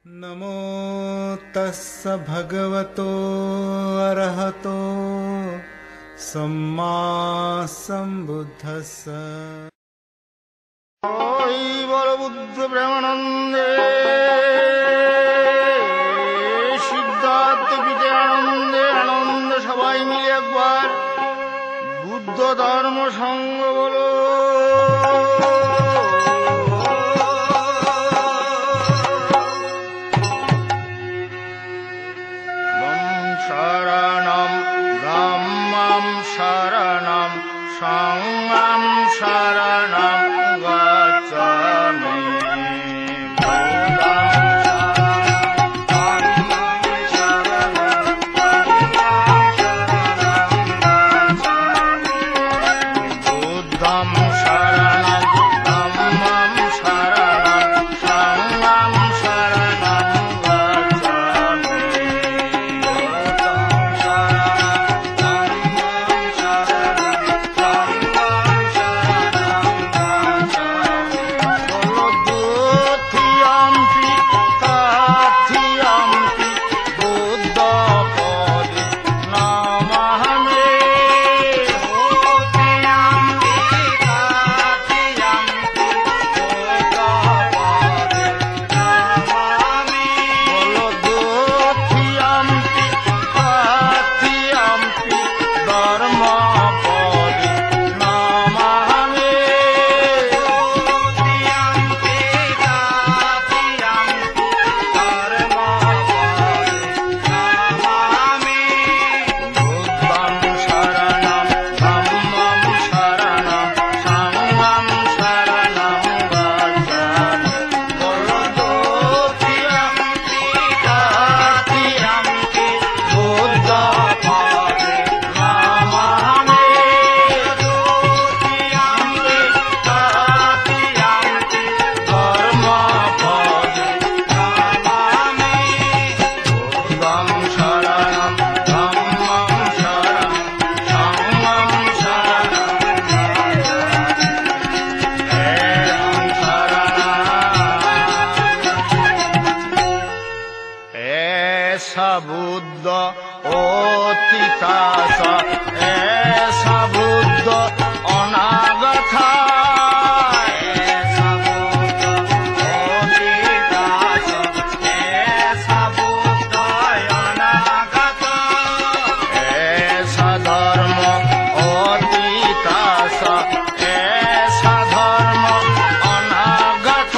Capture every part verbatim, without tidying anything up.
नमो तस्स भगवतो अरहतो सम्मा सम्बुद्धस्स। ओई बोलो बुद्ध ब्रह्मानंदे सिद्धार्थ विजयानंदे आनंद सबाई मिले एक बार बुद्ध धर्म संग बोलो। शरणं धम्मं शरणं संघं शरणं गच्छामि। बुद्ध अतीतास ऐसा बुद्ध अनागत ऐसा बुद्ध अतीतास ऐसा बुद्ध अनागत ऐसा धर्म अतीतास ऐसा धर्म अनागत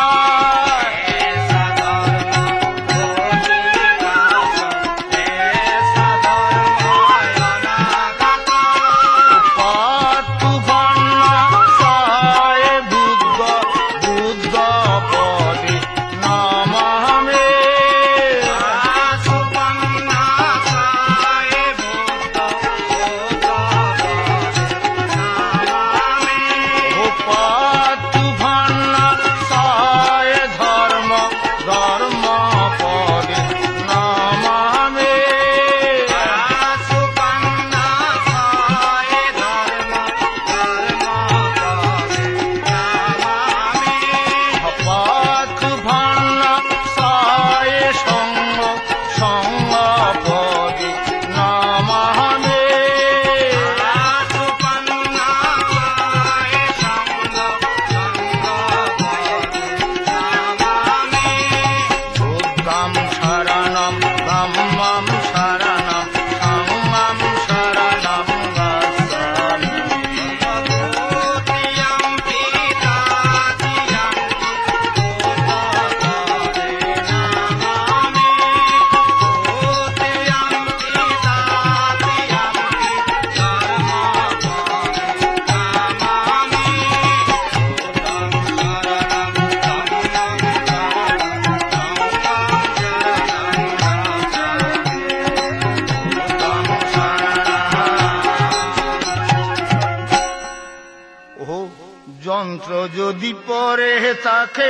যন্ত্র যদি পরে থাকে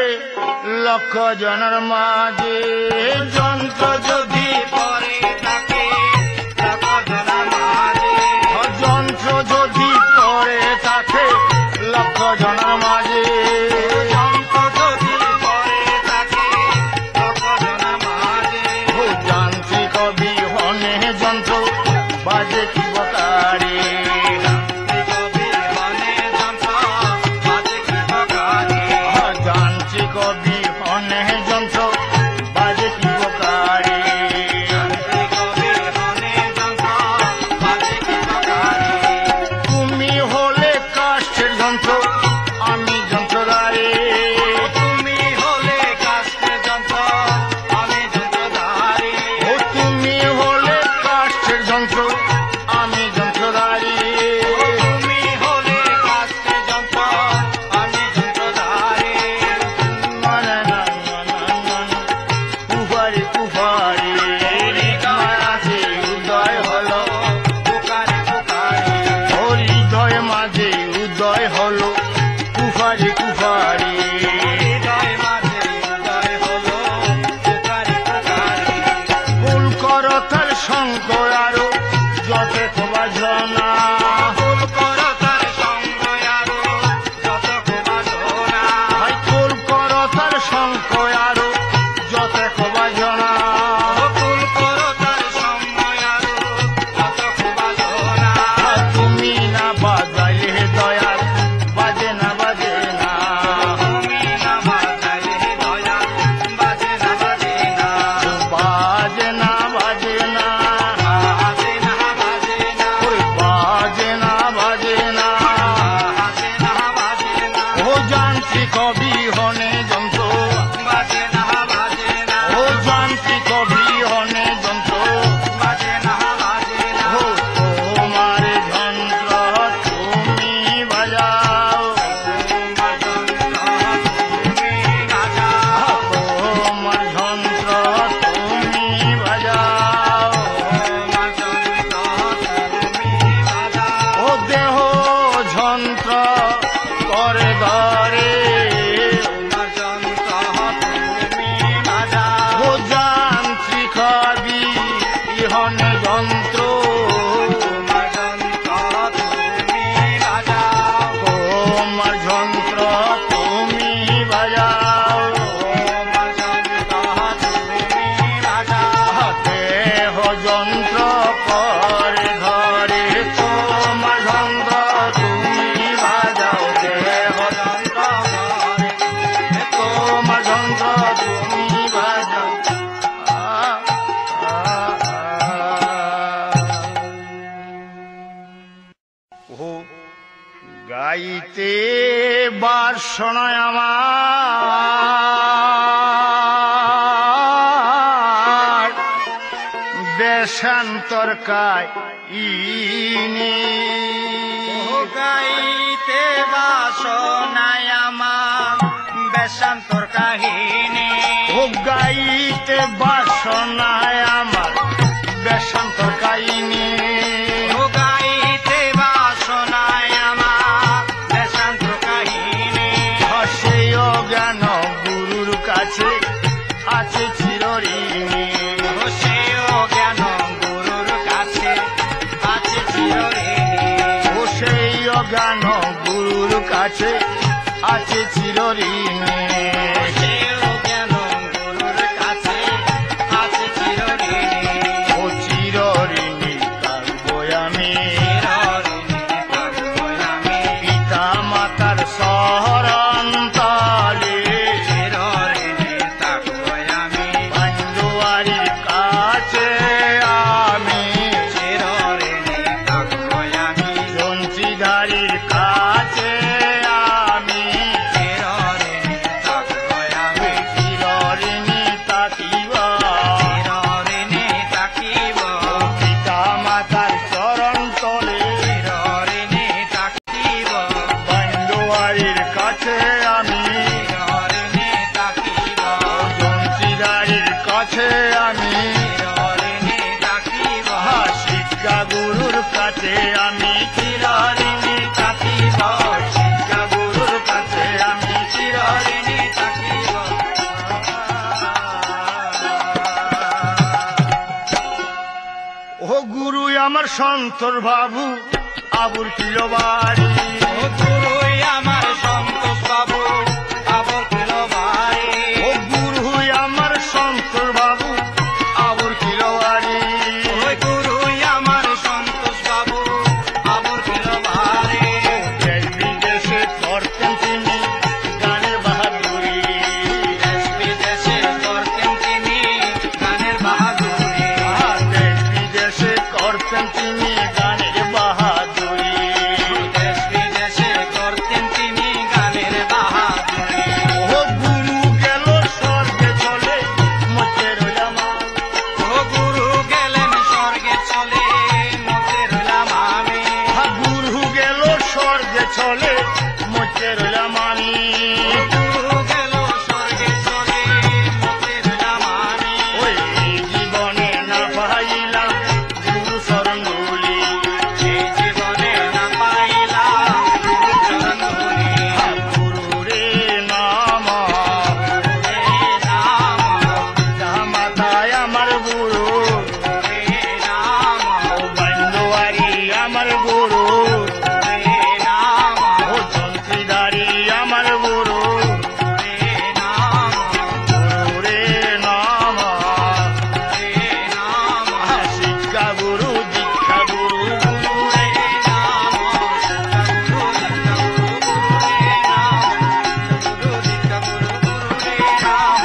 লক্ষ জনের মাঝে যন্ত্র যদি পরে থাকে লক্ষ জনের মাঝে যন্ত্র যদি পরে থাকে লক্ষ জনের মাঝে যন্ত্র যদি পরে থাকে লক্ষ বাসনায় আমার দেশান্তর কাহিনী গাইতে বাসনায় আমার দেশান্তর কাহিনী ও গাইতে বাসনায় আমার দেশান্তর কাহিনী ও গাইতে বাসনায় আমার দেশান্তর কাহিনী সেই জ্ঞান গুরুর কাছে আছে চিরঋণী ও সেও জ্ঞান গুরুর কাছে আছে চিরঋণী ও সেই জ্ঞান গুরুর কাছে আছে চিরঋণী সেও জ্ঞান গুরুর কাছে আছে চিরঋণী ও চিরঋণী থাকবো আমি চিরঋণী থাকবো আমি পিতা মাতার শরণ তলে চিরঋণী থাকবো আমি বান্দুয়ারির কাছে আমি চিরঋণী থাকবো আমি জঞ্চিধারীর কাছে আমি চিরঋণী থাকবো আমি চিরঋণী থাকিব চিরঋণী থাকিব পিতা মাতার চরণ তলে চিরঋণী থাকিব বান্দুয়ারির কাছে আমি চিরঋণী থাকিব জঞ্চিধারীর কাছে আমি চিরঋণী থাকিব শিক্ষা গুরুর কাছে আমি চিরঋণী থাকিব শিক্ষা গুরুর কাছে আমি চিরঋণী থাকিব ও গুরু আমার সন্তর বাবু আবুর কিলো বাড়ি ও গুরুই আমার সন্তোষ বাবু আবর কিলো বাড়ি ও গুরু আমার সন্তর বাবু আবুর কিলো বাড়ি ওই গুরুই আমার সন্তোষ বাবু আবর কিলো বাড়ি দেশ বিদেশে করতেন তিনি গানের বাহাদুরি দেশ বিদেশে করতেন তিনি গানের বাহাদুরি আর দেশ বিদেশে করতেন তিনি গানের বাহাদুরি দেশ বিদেশে করতেন তিনি গানের বাহাদুরি ও গুরু গেল স্বর্গে চলে মধ্যে রইলাম ও গুরু গেলেন স্বর্গে চলে মধ্যে রইলাম আমি হা গুরু গেল স্বর্গে চলে মধ্যে রইলাম আমি ও গুরু গেল স্বর্গে চলে মধ্যে রইলাম আমি ওই জীবনে না পাইলাম গুরু শরণ ধুলি এই জীবনে না পাইলাম গুরু চরণ ধুলি হা গুরু রে নাম রে নাম মাতায় আমার গুরু রে নাম ও বান্দোয়ারি আমার গুরু রে নাম ও জন্ত্রীদারি আমার গুরু রে নাম গুরু রে নাম রে নাম শিক্ষা গুরু দীক্ষা গুরু গুরু রে রে নাম গুরু দীক্ষা গুরু গুরু রে নাম গুরু দীক্ষা গুরু গুরু রে নাম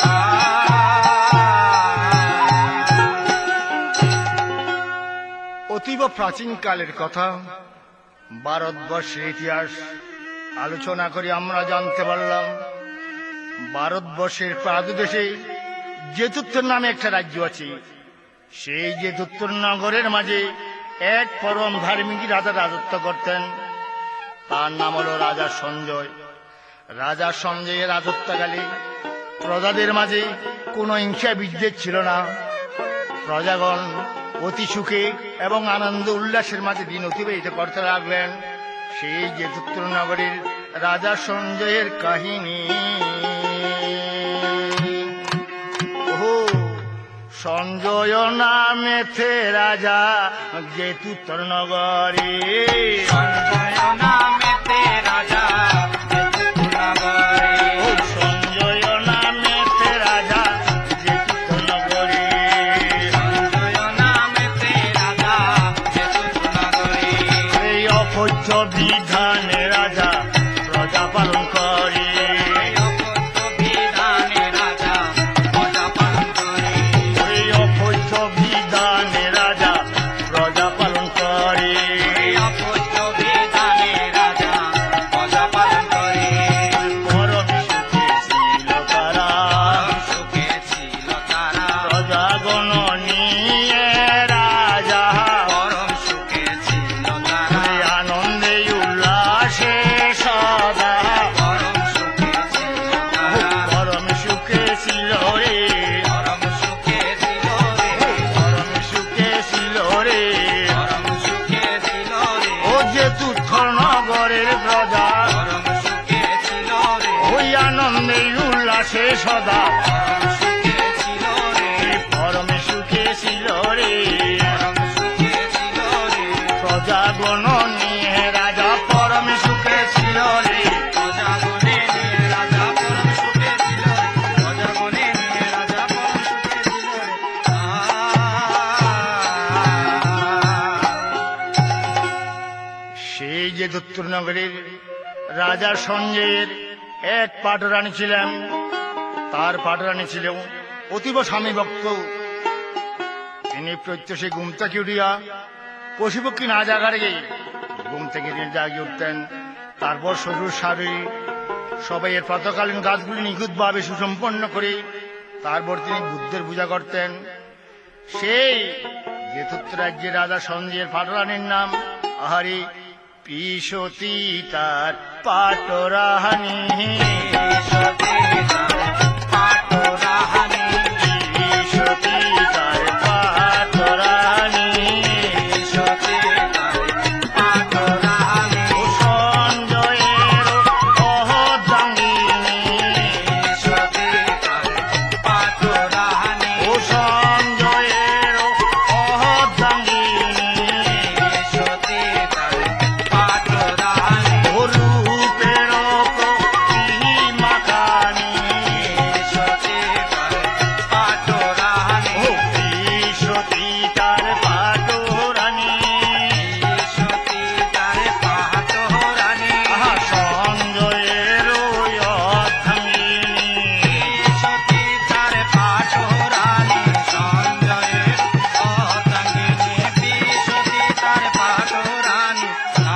অতীব প্রাচীন কালের কথা ভারতবর্ষের ইতিহাস আলোচনা করে আমরা জানতে পারলাম ভারতবর্ষের প্রাদুদেশে জেতুত্তর নামে একটা রাজ্য আছে। সেই জেতুত্তর নগরের মাঝে এক পরম ধার্মিক রাজা রাজত্ব করতেন। তার নাম হলো রাজা সঞ্জয়। রাজা সঞ্জয়ের রাজত্বকালে প্রজাদের মাঝে কোনো হিংসা বিদ্বেষ ছিল না। প্রজাগণ অতি সুখে এবং আনন্দ উল্লাসের মাঝে দিন অতিবাহিত করতে লাগলেন। সেই জেতুত্তর নগরীর রাজা সঞ্জয়ের কাহিনী। ওহো, সঞ্জয় নামেতে রাজা জেতুত্তর নগরী। সঞ্জয় নামেতে রাজা জেতুত্তর নগরে ও সঞ্জয় নামেতে রাজা জেতুত্তর নগরী। সঞ্জয় নামেতে রাজা জেতুত্তর নগরে এই অপত্য বিধানে রাজা প্রজা পালন করে। এই অপত্য বিধানে রাজা প্রজা পালন করে এই অপত্য বিধানে রাজা প্রজা পালন করে। এই অপত্য বিধানে রাজা প্রজা পালন করে প্রজাগণ নিয়ে রাজা পরম সুখে ছিল তারা আনন্দে উল্লাসে সদা পরম সুখে ছিল তারা পরম সুখে ছিল রে পরম সুখে ছিল রে পরম সুখে ছিল রে পরম সুখে ছিল রে ও যে তুথর নগরের প্রজা পরম সুখে ছিল রে ওই আনন্দে উল্লাসে সদা পরম সুখে ছিল রে পরম সুখে ছিল রে পরম সুখে ছিল রে প্রজাগণ নিয়ে রাজা পরম সুখে ছিল রে প্রজাগণে নিয়ে রাজা পরম সুখে ছিল রে প্রজাগণে নিয়ে রাজা পরম সুখে ছিল রে সেই যে দত্তর নগরের রাজা সঞ্জয়ের এক পাটরানী ছিলেন, তার পাটরানী ছিল অতীব স্বামী ভক্ত। তিনি প্রত্যুষে ঘুম থেকে উঠিয়া পশুপক্ষী না জাগার গে ঘুম থেকে তিনি জাগিয়ে উঠতেন। তারপর শ্বশুর শাড়ি সবাই এর প্রাতকালীন কাজগুলি নিখুঁতভাবে সুসম্পন্ন করে তারপর তিনি বুদ্ধের পূজা করতেন। সেই যেতুত্ব রাজ্যের রাজা সঞ্জয়ের পাটরানীর নাম আহারি পিসতি তার পাটরাহানি সতী তার পাটরাহানি পিসতি তার পাটরাহানি সতী তার পাটরাহানি ও সঞ্জয়ের অহদাঙ্গিনী সতী তার পাটরাহানি ও সঞ্জয়ের অহদাঙ্গিনী সতী তার পাটরাহানি ও রূপের প্রতিমাকানি সতী তার পাটরাহানি ও পিসতি তার পাটরানী সতী তার পাটরাহানি আহা সঞ্জয়ের অর্ধাঙ্গিনী সতী তার পাটরাহানি সঞ্জয়ের অতঙ্গিনী সতী তার পাটরাহানি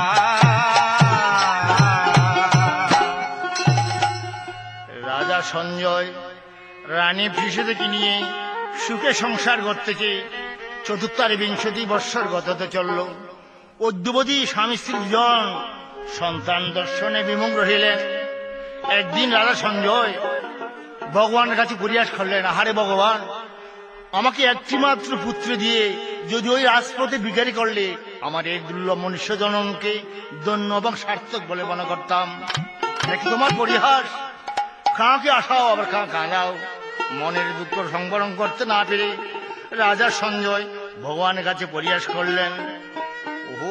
রাজা সঞ্জয় রানী ফিসুদেকে নিয়ে সুখে সংসার করতেছে। চতুর্থারে বিংশতি বৎসর গততে চলল। অদ্যবধি স্বামী স্ত্রী দুজন সন্তান দর্শনে বিমুখ রহিলেন। একদিন রাজা সঞ্জয় ভগবানের কাছে পরিহাস করলেন, আহারে ভগবান, আমাকে একটি মাত্র পুত্র দিয়ে যদি ওই রাজপথে বিকারি করলে আমার এই দুর্লভ মনুষ্য জননকে ধন্য এবং সার্থক বলে মনে করতাম। নাকি তোমার পরিহাস? কাকে আসাও আবার কাঁ কাঁদাও। মনের দুঃখ সংবরণ করতে না পেরে রাজা সঞ্জয় ভগবানের কাছে পরিহাস করলেন, ও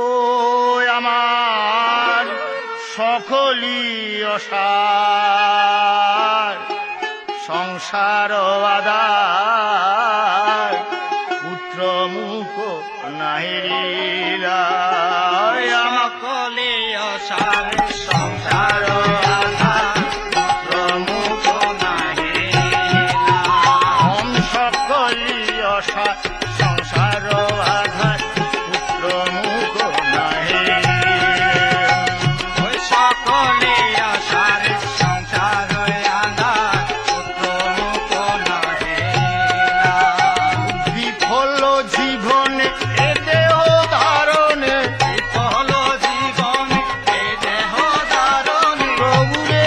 আমার সকলি অসার সংসার আদার পুত্র মুখ নাহিরা আমার সকলে অসার সংসার আধার পুত্র মুখ নাহিলা ওম সকলি অসার সংসার আধার পুত্র মুখ নাহিরা ওই সকলে অসার সংসার আধার পুত্র মুখ নাহিলা বিফল জীবনে এ দেহ ধারণে বিফল জীবনে এ দেহ ধারণে প্রভুরে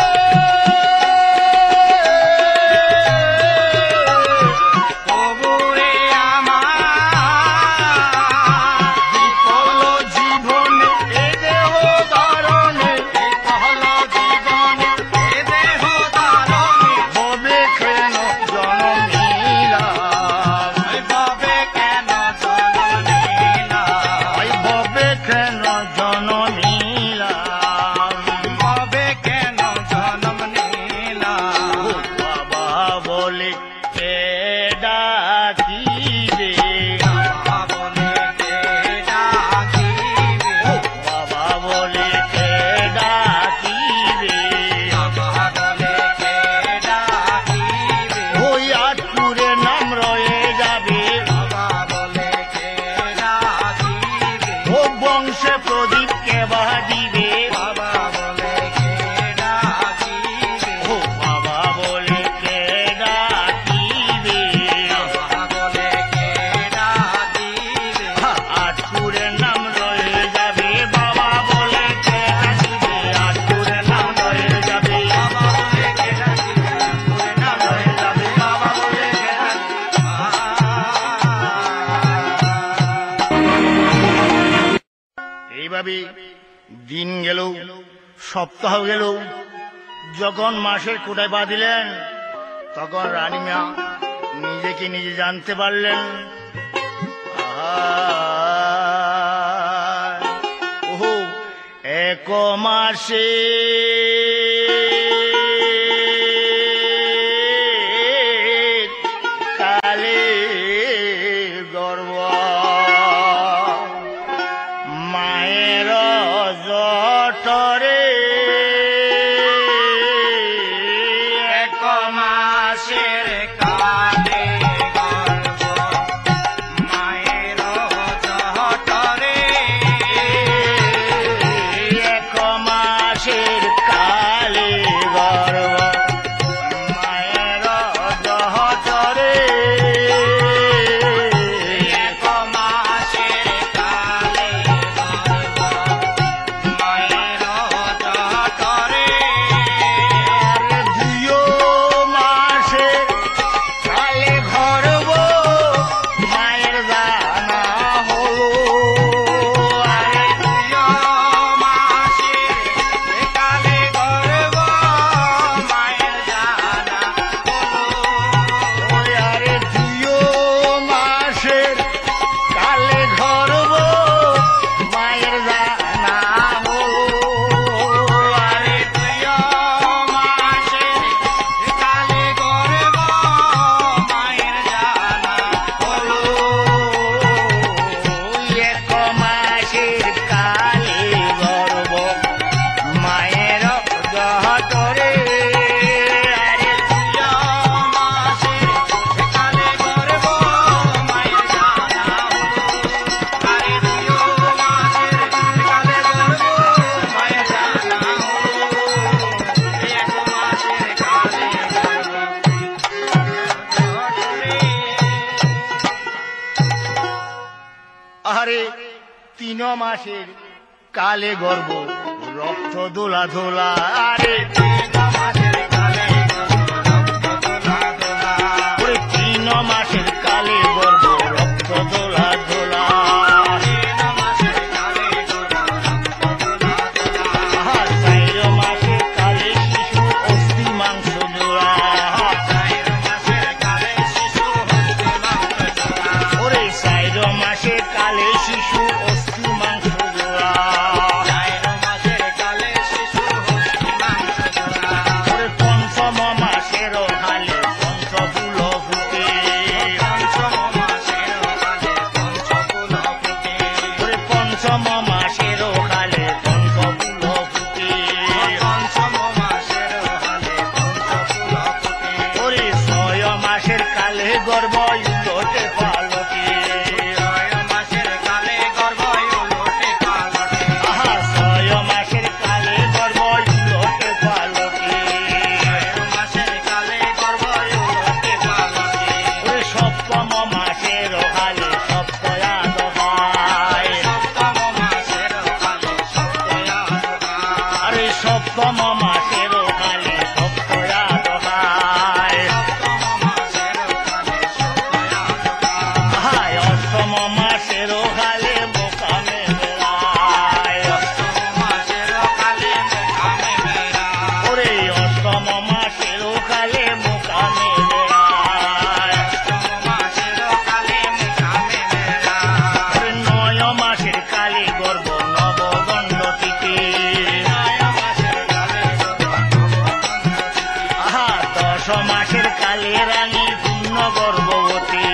প্রভুরে আমার বিফল জীবনে এ দেহ ধারণে বিফল জীবনে এ দেহ ধারণে হবে কেন জননীলা বৈভবে কেন জননীলা ওই হবে কেন জননীলা বৈভবে কেন জনম নীলা ও বাবা বলে কে ডাকিবে বলে কে ডাকিবে ও বাবা বলে কে ডাকিবে বাবা বলে কে ডাকিবে ওই আটপুরে নাম রয়ে যাবে বাবা বলে কে ডাকিবে ও বংশে প্রদীপ কে বাজিবে বাবা বলে কে ডাকিবে ও বাবা বলে কে ডাকিবে এইভাবে দিন গেল, সপ্তাহ গেল। যখন মাসের কোটায় পা দিলেন তখন রানীমা নিজেকে নিজে জানতে পারলেন, ওহো এক মাসে কালে গর্ব মায়ের জঠরে এক মাসের কালে গর্ভ মায়ের জঠরে এক মাসের কালে গর্ব মায়ের জঠরে এক মাসের কালে গর্ভ মায়ের জঠরে দুইও মাসে কালে গর্ব মায়ের জানা হলো। আরে দুইও মাসের কালে গর্ভ মায়ের জানা হলো। ওই আরে দুইও মাসের কালে গর্ব মায়ের জানা হলো। আরে দুইও মাসের কালে গর্ভ মায়ের জানা হলো। এক মাসের কালে গর্ব মায়ের জঠরে। আরে দুইও মাসের কালে গর্ভ মায়ের জানা হলো। আরে দুইও মাসের কালে গর্ভ মায়ের জানা হলো। এক মাসের কালে গর্ভ আরে তিন মাসের কালে গর্ব রক্ত দোলা দোলা। আরে ওরে তিন মাসের কালে গর্ব রক্ত দোলা দোলা। আহা, চার মাসের কালে শিশু অস্থি মাংস জোড়া। ওরে চার মাসের কালে শিশু অস্থি মাংস জোড়া। ওরে পঞ্চম মাসের হালে পঞ্চফুল ফুটে। ওরে পঞ্চম মাসের হালে পঞ্চফুল ফুটে। ওরে ছয় মাসের কালে গর্ভ উলটে পালটে। আহা, ছয় মাসের কালে গর্ভ উলটে পালটে। ওরে সপ্তম মাসের হালে সপ্তয়া দহায়। আরে সপ্তম মাসের হালে সপ্তয়া দহায়। আহায়, অষ্টম মাসের হালে বোকামে বেড়ায়। ওরে অষ্টম মাসের কালে বোকামে বেড়ায়। ওরে নয় মাসের কালে গর্ভ নবদণ্ডটিতে। আহা, দশ মাসের কালে রানী পূর্ণ গর্ভবতী।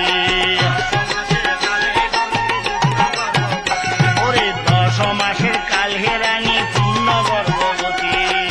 ওরে দশ মাসের কালে রানী পূর্ণ গর্ভবতী।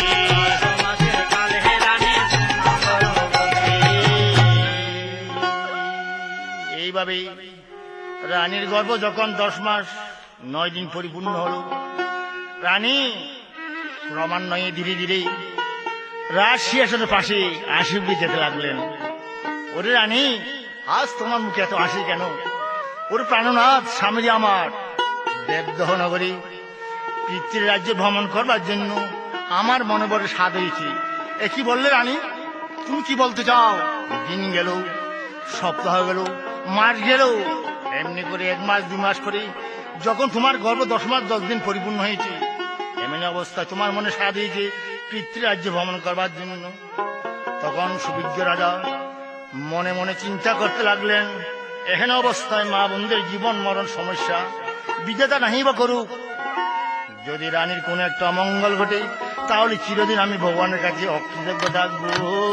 এইভাবে রানীর গর্ভ যখন দশ মাস নয় দিন পরিপূর্ণ হল, রানী ক্রমান্বয়ে ধীরে ধীরে রাজ সিংহাসনের পাশে আশীর্বাদ যেতে লাগলেন। ওরে রানী, আজ তোমার মুখে এত হাসি কেন? ওরে প্রাণনাথ স্বামী আমার দেবদহ নগরী পিতৃ রাজ্যে ভ্রমণ করবার জন্য আমার মনে বড় স্বাদ হয়েছে। এ কি বললে রানী? তুমি কি বলতে চাও? দিন গেল, সপ্তাহ গেল, মাস গেল, এমনি করে এক মাস দু মাস করে যখন তোমার গর্ভ দশ মাস দশ দিন পরিপূর্ণ হয়েছে, এমনি অবস্থায় তোমার মনে সাধ হয়েছে পিতৃরাজ্য ভ্রমণ করবার জন্য। তখন সুবিজ্ঞ রাজা মনে মনে চিন্তা করতে লাগলেন, এখানে অবস্থায় মা বোনদের জীবন মরণ সমস্যা বিধাতা নাহি বা করুক, যদি রানীর কোনো একটা অমঙ্গল ঘটে তাহলে চিরদিন আমি ভগবানের কাছে অকৃতজ্ঞ থাকবো।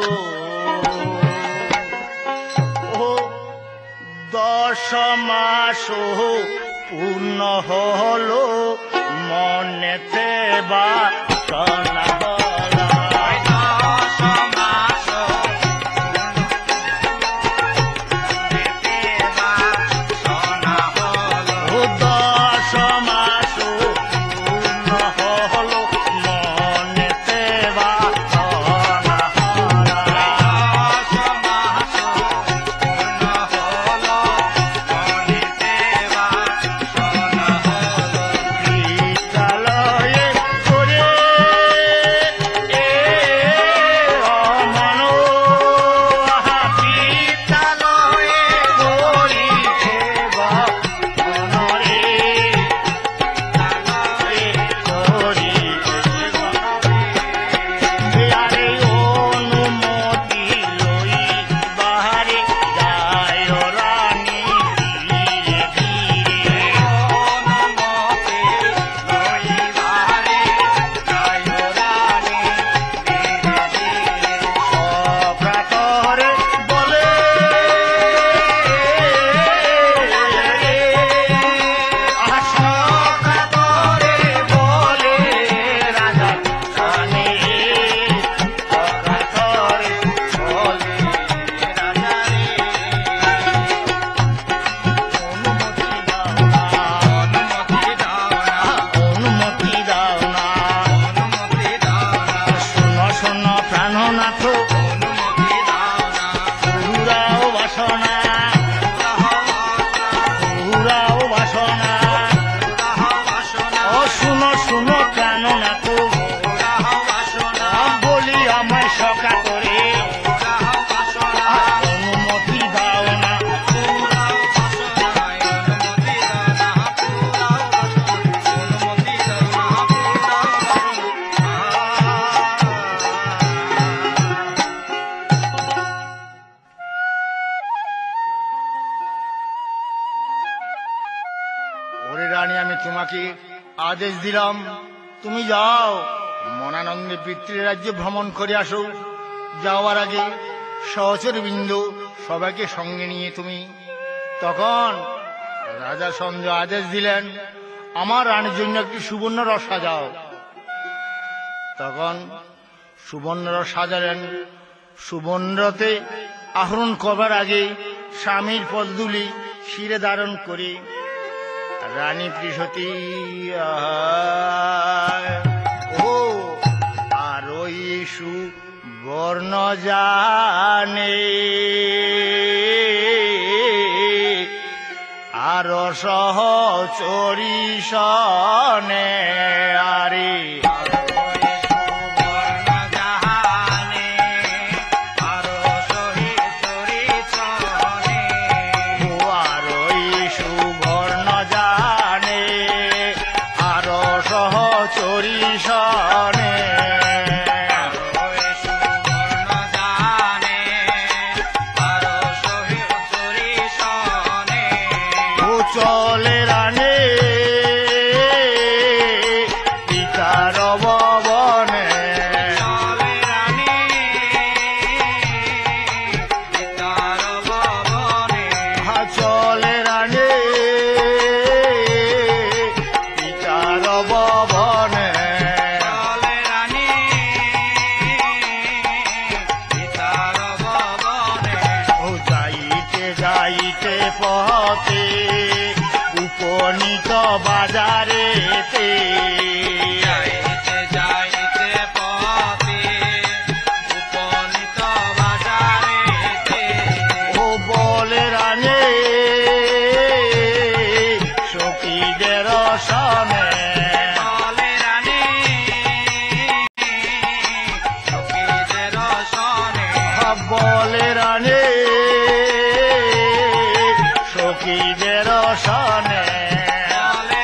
ও দশ মাস পূর্ণ হলো মনেতে বা শোনা বলা। আদেশ দিলাম, তুমি যাও মনানন্দে পিতৃরাজ্য ভ্রমণ করে আসো। যাওয়ার আগে সহচর বিন্দু সবাইকে সঙ্গে নিয়ে তুমি। তখন রাজা সঞ্জয় আদেশ দিলেন, আমার রানীর জন্য একটি সুবর্ণ রথ সাজাও। তখন সুবর্ণ রথ সাজালেন। সুবর্ণ রথে আহরণ করবার আগে স্বামীর পদধূলি শিরে ধারণ করে রানী প্রিসতী ও আর ওই সুবর্ণ জানে আর সহচরী সনে আরে বাজারেতে যাইতে যাইতে পথে উপনীত বাজারেতে ও বলে রানে সখীদের সনে বলে রানে সখীদের সনে বলে রানে সখীদের সনে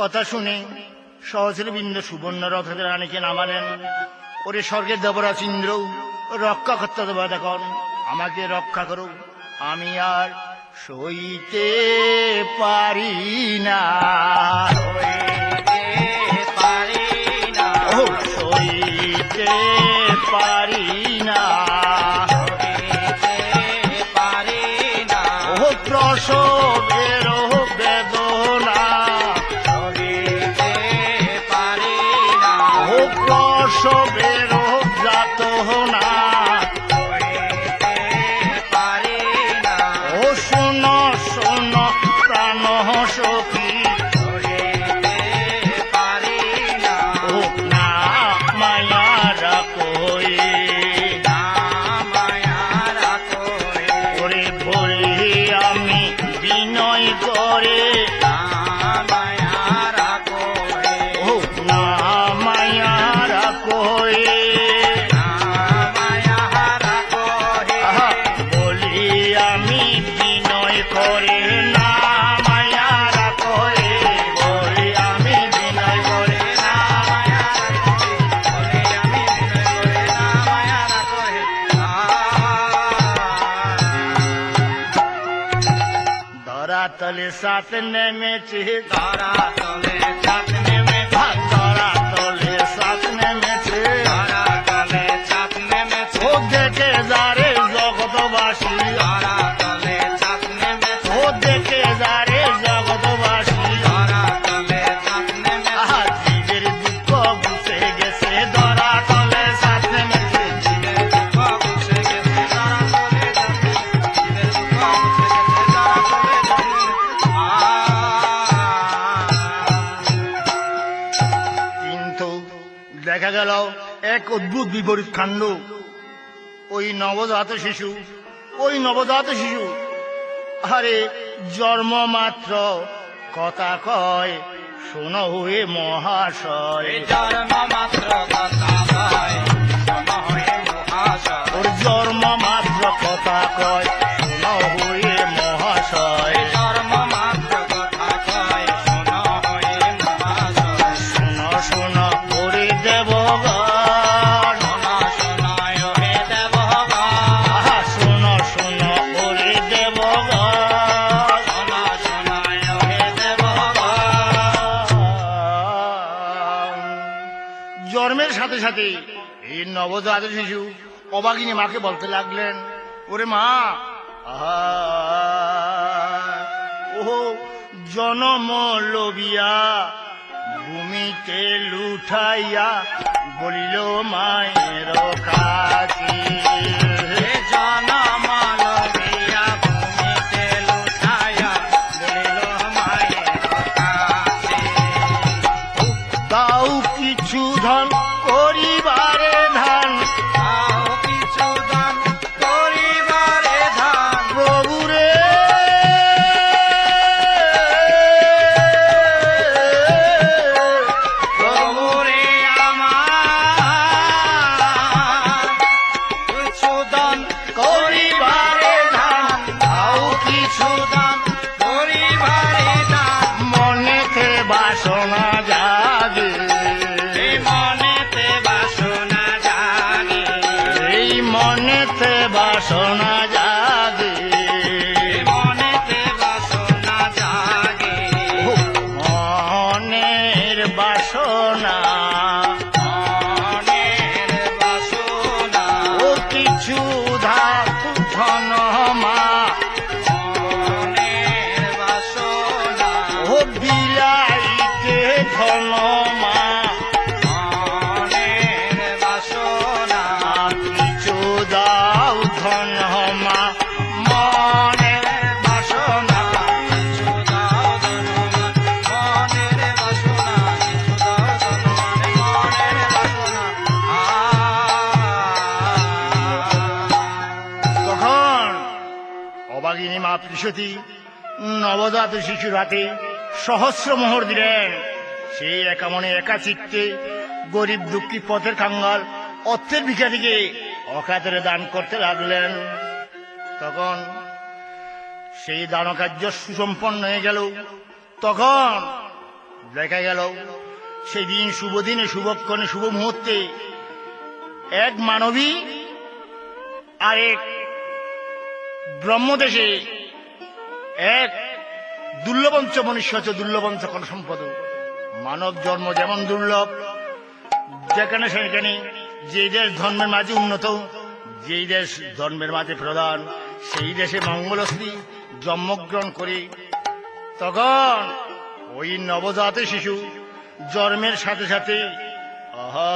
কথা শুনে সহস্রবৃন্দ সুবর্ণ রথের রানীকে নামালেন। ওরে স্বর্গের দেবরাজ ইন্দ্র, রক্ষা করতে দেবো, দেখুন আমাকে রক্ষা করো, আমি আর সইতে পারি না, সইতে পারি না, ও সইতে পারি না, সইতে পারি না, ও প্রসবের বেদনা, সইতে পারি না, ও প্রসবের যাতনা, সইতে পারি না, ও শুন শুন প্রাণ সখী, সইতে পারি না, ও না মায়ারা কই, না মায়ার কোয়ে, ওরে বলি আমি বিনয় করে, না মায়ার কোয়ে, ও না মায়ারা কই, না মায়ার কোয়ে, আহা, বলি আমি বিনয় করে, না মায়ারা কই, বলি আমি বিনয় করে, না বলে আমি বিনয় করে না মায়ার কোয়ে, ধরাতলে সাথ নেমেছে, ধরা তলে চাঁদ নেমেছে, ধরাতলে সাথ নেমেছে, ধরা তলে চাঁদ নেমেছে, ও দেখে যারে জগৎবাসী, ধরা তলে চাঁদ নেমেছে, ও দেখে যারে জগৎবাসী, ধরা তলে চাঁদ নেমেছে, আহা জীবের দুঃখ বুঝে গেছে, ধরাতলে সাথ নেমেছে, জীবের দুঃখ মুছে গেছে, ধরা তলে চাঁদ নেমেছে, জীবের দুঃখ মুছে গেছে, ধরা তলে চাঁদ নেমেছে। কিন্তু দেখা গেল এক অদ্ভুত বিপরীত কাণ্ড। ওই নবজাত শিশু, ওই নবজাত শিশু আরে জন্ম মাত্র কথা কয়, শোনো হয়ে মহাশয়, জন্ম মাত্র কথা কয়, শোনো হয়ে মহাশয়, ওর জন্ম মাত্র কথা কয়, শোনো হয়ে মহাশয়, জন্ম মাত্র কথা কয়, শোনো হয়ে মহাশয়, শোনো শোনো ওরে দেবগণ, শোনো শোনো হে দেবগণ, আহা শোনো শোনো ওরে দেবগণ, শোনো শোনো হে দেবগণ। জন্মের সাথে সাথে এই নবজাত শিশু অবাগিনী মাকে বলতে লাগলেন, ওরে মা, আহা ও জনম লবিয়া ভূমিতে লুঠাইয়া বলিল মায়ের কাছে, হে জনম লবিয়া ভূমিতে লুটাইয়া বলিল মায়ের কাছে, দাও কিছু ধন করিবারে ধান, তাও কিছু দান করিবারে ধান, প্রভুরে প্রভুরে আমার কিছু দান করিবারে ধান, তাও কিছু দান করিবারে দান, মনেতে বাসনা জাগে, এই মনেতে বাসনা জাগে, এই মনেতে বাসনা জাগে, এই মনেতে বাসনা জাগে, ও মনের বাসনা, মনের বাসনা, ও কিছু ধাতু ধন মা, মনের বাসনা, ও বিলাইতে ধন মা, মনের বাসনা, কিছু দাও ধন মা, মনের বাসনা, কিছু দাও ধনমান, মনের বাসনা, কিছু দাও ধনমান, মনের বাসনা। আ তখন অবাগিনী মা ত্রিশতী নবজাত শিশুর হাতে সহস্র মোহর দিলেন। সেই একা মনে একা চিত্তে গরিব দুঃখী পথের কাঙ্গাল অর্থের ভিখারিকে অকাতরে দান করতে লাগলেন। তখন সেই দানকার্য সুসম্পন্ন হয়ে গেল। তখন দেখা গেল সেই দিন শুভ দিনে শুভক্ষণে শুভ মুহূর্তে এক মানবী আর এক ব্রহ্মদেশে এক দুর্লভঞ্চ মনুষ্য হচ্ছে দুর্লভঞ্চ কোন সম্পদ। মানব জন্ম যেমন দুর্লভ, যেখানে সেখানে যে দেশ ধর্মের মাঝে উন্নত, যেই দেশ ধর্মের মাঝে প্রধান, সেই দেশে মঙ্গলশ্রী জন্মগ্রহণ করে তখন ওই নবজাত শিশু জন্মের সাথে সাথে আহা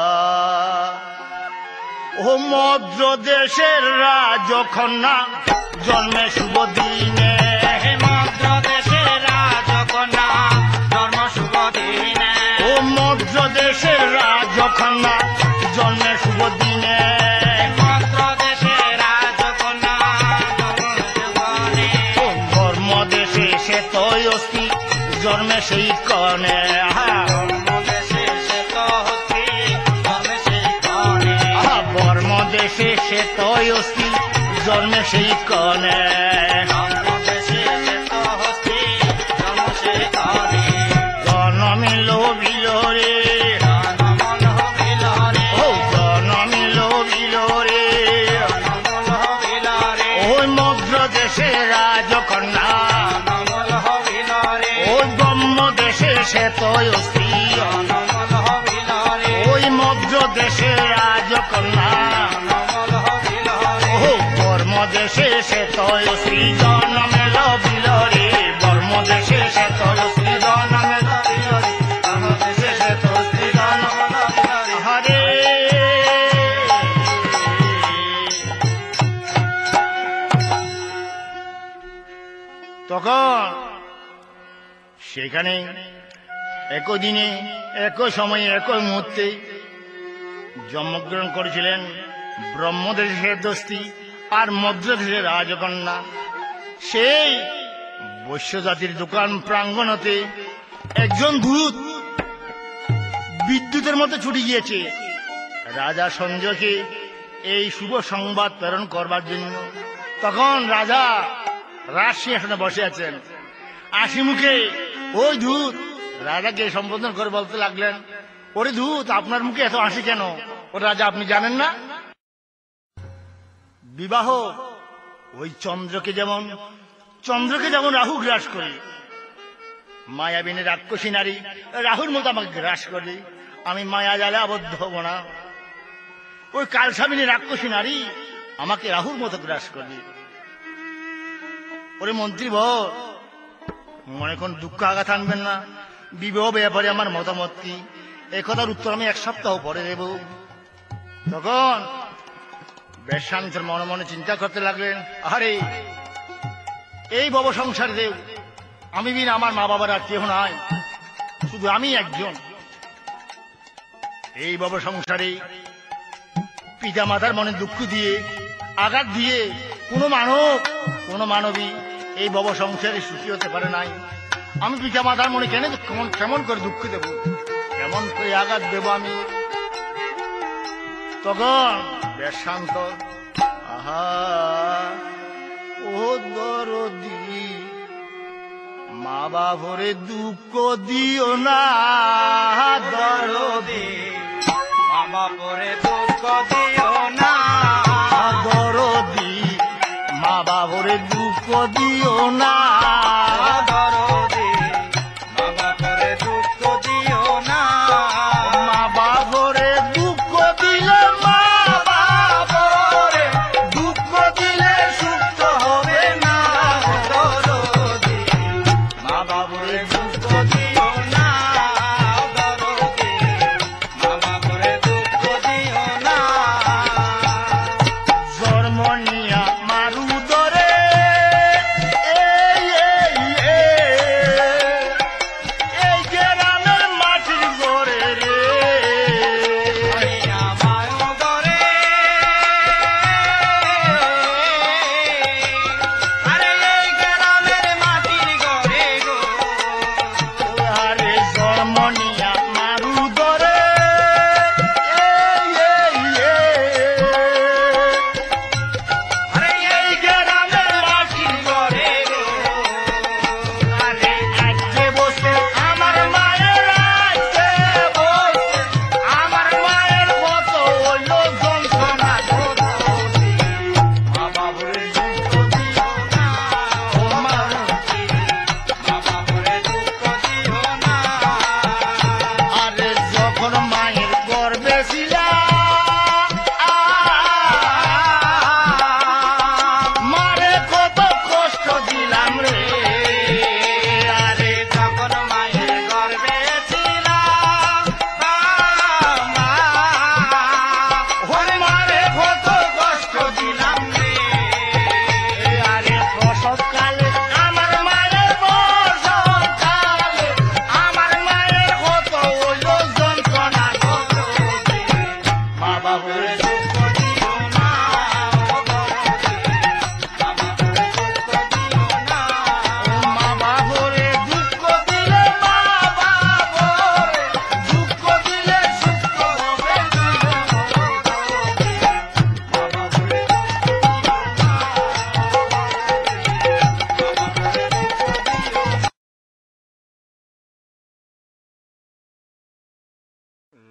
ও মদ্র দেশের রাজকন্যা জন্মে শুভ দিনে, মদ্র দেশের রাজকন্যা জন্ম শুভ দিনে, ও মদ্র দেশের রাজকন্যা জন্মে শুভ দিনে, মদ্র দেশের রাজকন্যা জন্ম শুভ দিনে, ও ধর্ম দেশে সে তৈ অস্থি জন্মে সেই কনে, আহা ধর্ম দেশে সে তো হস্তি জন্মে সেই কনে, আহা বর্ম দেশে সে তৈ অস্থি জন্মে সেই কনে, ধর্ম দেশে সে তো হস্তি জন্ম সেই কনে, জনমিল বিল রে, জনমল হবিল রে, ও জনমিল বিল রে, জনমল হবিল রে, ওই মদ্র দেশে রাজকন্যা, জনমল হবিল রে, ওই ব্রহ্ম দেশে সে তৈ অস্থি, জনমল হবিল রে, ওই মদ্র দেশে রাজকন্যা, জনমল হবিল রে, ও বর্ম দেশে সে তৈ অস্থি জনমিল বিল রে, বর্ম দেশে সে তৈ অস্থি জনমিল বিল রে, বর্ম দেশে সে তৈ অস্থি জনমিল বিল রে, হরে তখন সেখানে একই দিনে একই সময়ে একই মুহূর্তে জন্মগ্রহণ করেছিলেন ব্রহ্মদেশের দস্তি আর মধ্যদেশের রাজকন্যা। সেই বৈশ্য জাতির দোকান প্রাঙ্গণ হতে একজন দূত বিদ্যুতের মতো ছুটে গিয়েছে রাজা সঞ্জয়কে এই শুভ সংবাদ প্রেরণ করবার জন্য। তখন রাজা রাজসিংহাসনে বসে আছেন, হাসি মুখে ওই দূত রাজাকে সম্বোধন করে বলতে লাগলেন, ওরে দূত আপনার মুখে এত হাসি কেন? ও রাজা আপনি জানেন না বিবাহ ওই চন্দ্রকে যেমন চন্দ্রকে যেমন রাহু গ্রাস করে, মায়াবিনী রাক্ষসী নারী রাহুর মতো আমাকে গ্রাস করে, আমি মায়া জালে আবদ্ধ হব না। ওই কালসাবিনী রাক্ষসী নারী আমাকে রাহুর মতো গ্রাস করে। ওরে মন্ত্রী বর মনে কোন দুঃখ আঘাত আনবেন না, বিবাহ ব্যাপারে আমার মতামত কি, এ কথার উত্তর আমি এক সপ্তাহ পরে দেব। তখন বেশ্যান্তর মনে মনে চিন্তা করতে লাগলেন, আরে এই ভব সংসারে দেব আমি বিন আমার মা বাবার আর কেউ নাই, শুধু আমি একজন। এই ভব সংসারে পিতা মাতার মনে দুঃখ দিয়ে আঘাত দিয়ে কোনো মানব কোনো মানবী এই ভব সংসারে সুখী হতে পারে নাই। আমি পিতা মাতার মনে কেন কেমন কেমন করে দুঃখ দেব, কেমন করে আঘাত দেব আমি? তখন বেশ শান্ত, আহা ও দরদি মা বাবরে দুঃখ দিও না, দরদি মা বাপরে দুঃখ দিও না, দরদি মা বাবরে দুঃখ দিও না, দরদি মা বাপরে দুঃখ দিও না, মা বাবরে দুঃখ দিলে মা বাবরে দুঃখ দিলে সুখ তো হবে না, দরদি মা বাবরে দুঃখ দিও না, দরদি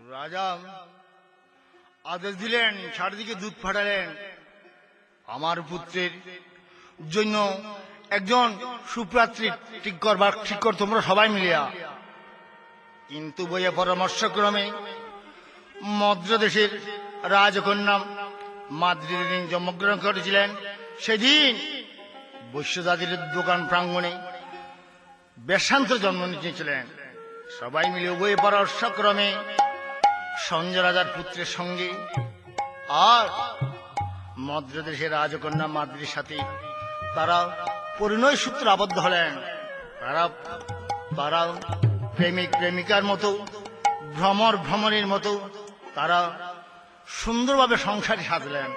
রাজা আদেশ দিলেন, চারিদিকে দুধ ফাটালেন, আমার পুত্রের জন্য একজন সুপ্রাত্রী ঠিক করবার ঠিক কর তোমরা সবাই মিলিয়া। কিন্তু বইয়ে পরামর্শক্রমে মদ্র দেশের রাজকন্যা মাদ্রির দিন জন্মগ্রহণ করেছিলেন। সেদিন বৈশ্যজাতির দোকান প্রাঙ্গণে বেশান্ত জন্ম নিয়েছিলেন। সবাই মিলে উভয় পরামর্শক্রমে সঞ্জয় রাজার পুত্রের সঙ্গে আর মদ্রদেশের রাজকন্যা মাদ্রির সাথে তারা পরিণয় সূত্রে আবদ্ধ হলেন। তারা তারা প্রেমিক প্রেমিকার মতো, ভ্রমর ভ্রমণের মতো তারা সুন্দরভাবে সংসারে সাজলেন।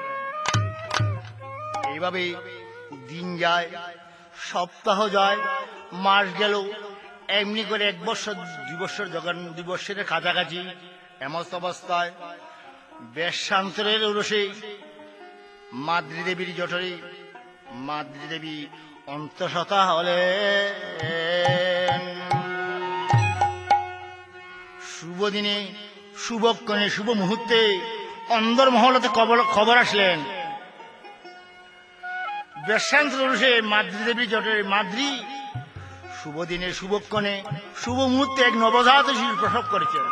এইভাবে দিন যায়, সপ্তাহ যায়, মাস গেল, এমনি করে এক বছর দুই বছর যখন দুই বছরের কাছাকাছি এমত অবস্থায় বেশান্তরের উরসে মাদ্রি দেবীর জঠরে মাদ্রি দেবী অন্তঃসত্ত্বা হলেন। শুভ দিনে, শুভক্ষণে, শুভ মুহূর্তে অন্দর মহলতে খবর আসলেন বেশান্তর উরসে মাদ্রি দেবীর জঠরে মাদ্রি শুভ দিনে, শুভক্ষণে, শুভ মুহূর্তে এক নবজাত শিশু প্রসব করেছেন।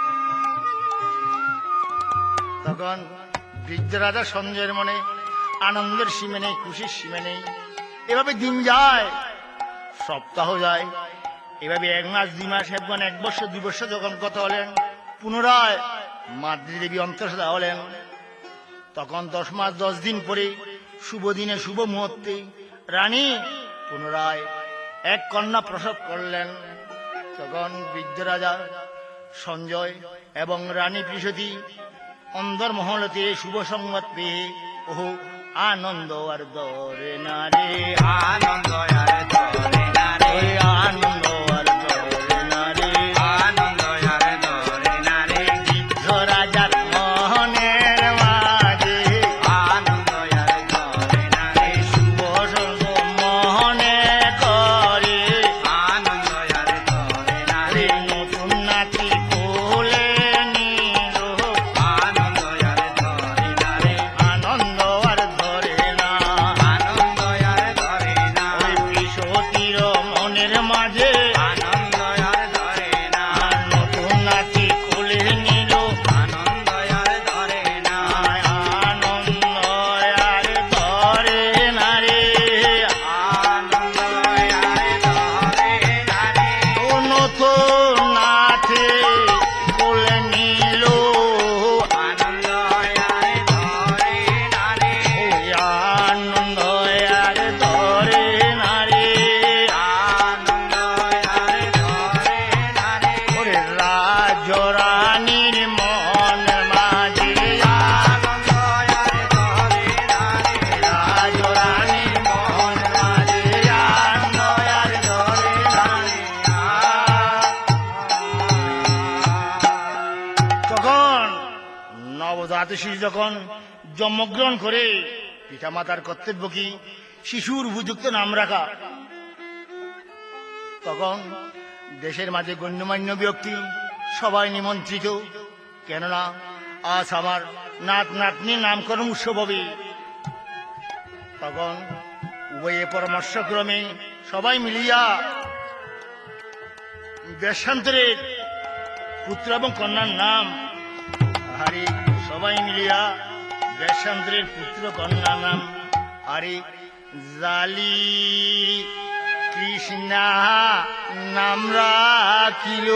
তখন বৃদ্ধ রাজা সঞ্জয়ের মনে আনন্দের সীমা নেই, খুশির সীমা নেই। এভাবে দিন যায়, সপ্তাহ যায়, এভাবে এক মাস দুই মাস একবার এক বছর দুই বছর যখন কত হলেন, পুনরায় মাদ্রি দেবী অন্তঃসত্ত্বা হলেন। তখন দশ মাস দশ দিন পরে শুভ দিনে শুভ মুহূর্তে রানী পুনরায় এক কন্যা প্রসব করলেন। তখন বৃদ্ধ রাজা সঞ্জয় এবং রানী প্রিসতী অন্দর মহলতে শুভ সংবাদ পেয়ে ওহ আনন্দ আর দরে নারে, আনন্দ আর ধরে না রে, আনন্দ আর দরে নারে, আনন্দ আর ধরে না রে, বৃদ্ধ রাজার মনের মাঝে আনন্দ আর ধরে না রে, শুভ সঙ্গ মনে করে আনন্দ আর ধরে না রে, নতুন নাতি কোলে নিল, আনন্দ আর ধরে না রে, আনন্দ আর ধরে না। আনন্দ আর ধরে না, ওই প্রিসতীর মনের মাঝে আনন্দ আর ধরে না, নতুন নাতি কোলে নিল, আনন্দ আর ধরে না, আনন্দ আর ধরে না রে। আনন্দ আর ধরে না রে, ও নতুন নাতি কোলে নিল, আনন্দ আর ধরে না রে, ওই আনন্দ আর ধরে না রে। আনন্দ আর ধরে না রে, ওরে রাজরানীর মন মাঝে আনন্দ আর ধরে না রে, রাজরানীর মন মাঝে আনন্দ আর ধরে না রে, তখন নবজাত শিশু যখন জন্মগ্রহণ করে পিতামাতার কর্তব্য কি শিশুর উপযুক্ত নাম রাখা। তখন দেশের মাঝে গণ্যমান্য ব্যক্তি সবাই নিমন্ত্রিত, কেননা আজ আমার নাত নাতনির নামকরণ উৎসব হবে। তখন উভয়ে পরামর্শক্রমে সবাই মিলিয়া দেশান্তরের পুত্র এবং কন্যার নাম আরে সবাই মিলিয়া দেশান্তরের পুত্র কন্যার নাম আরে জালি কৃষ্ণা নাম রাখিল,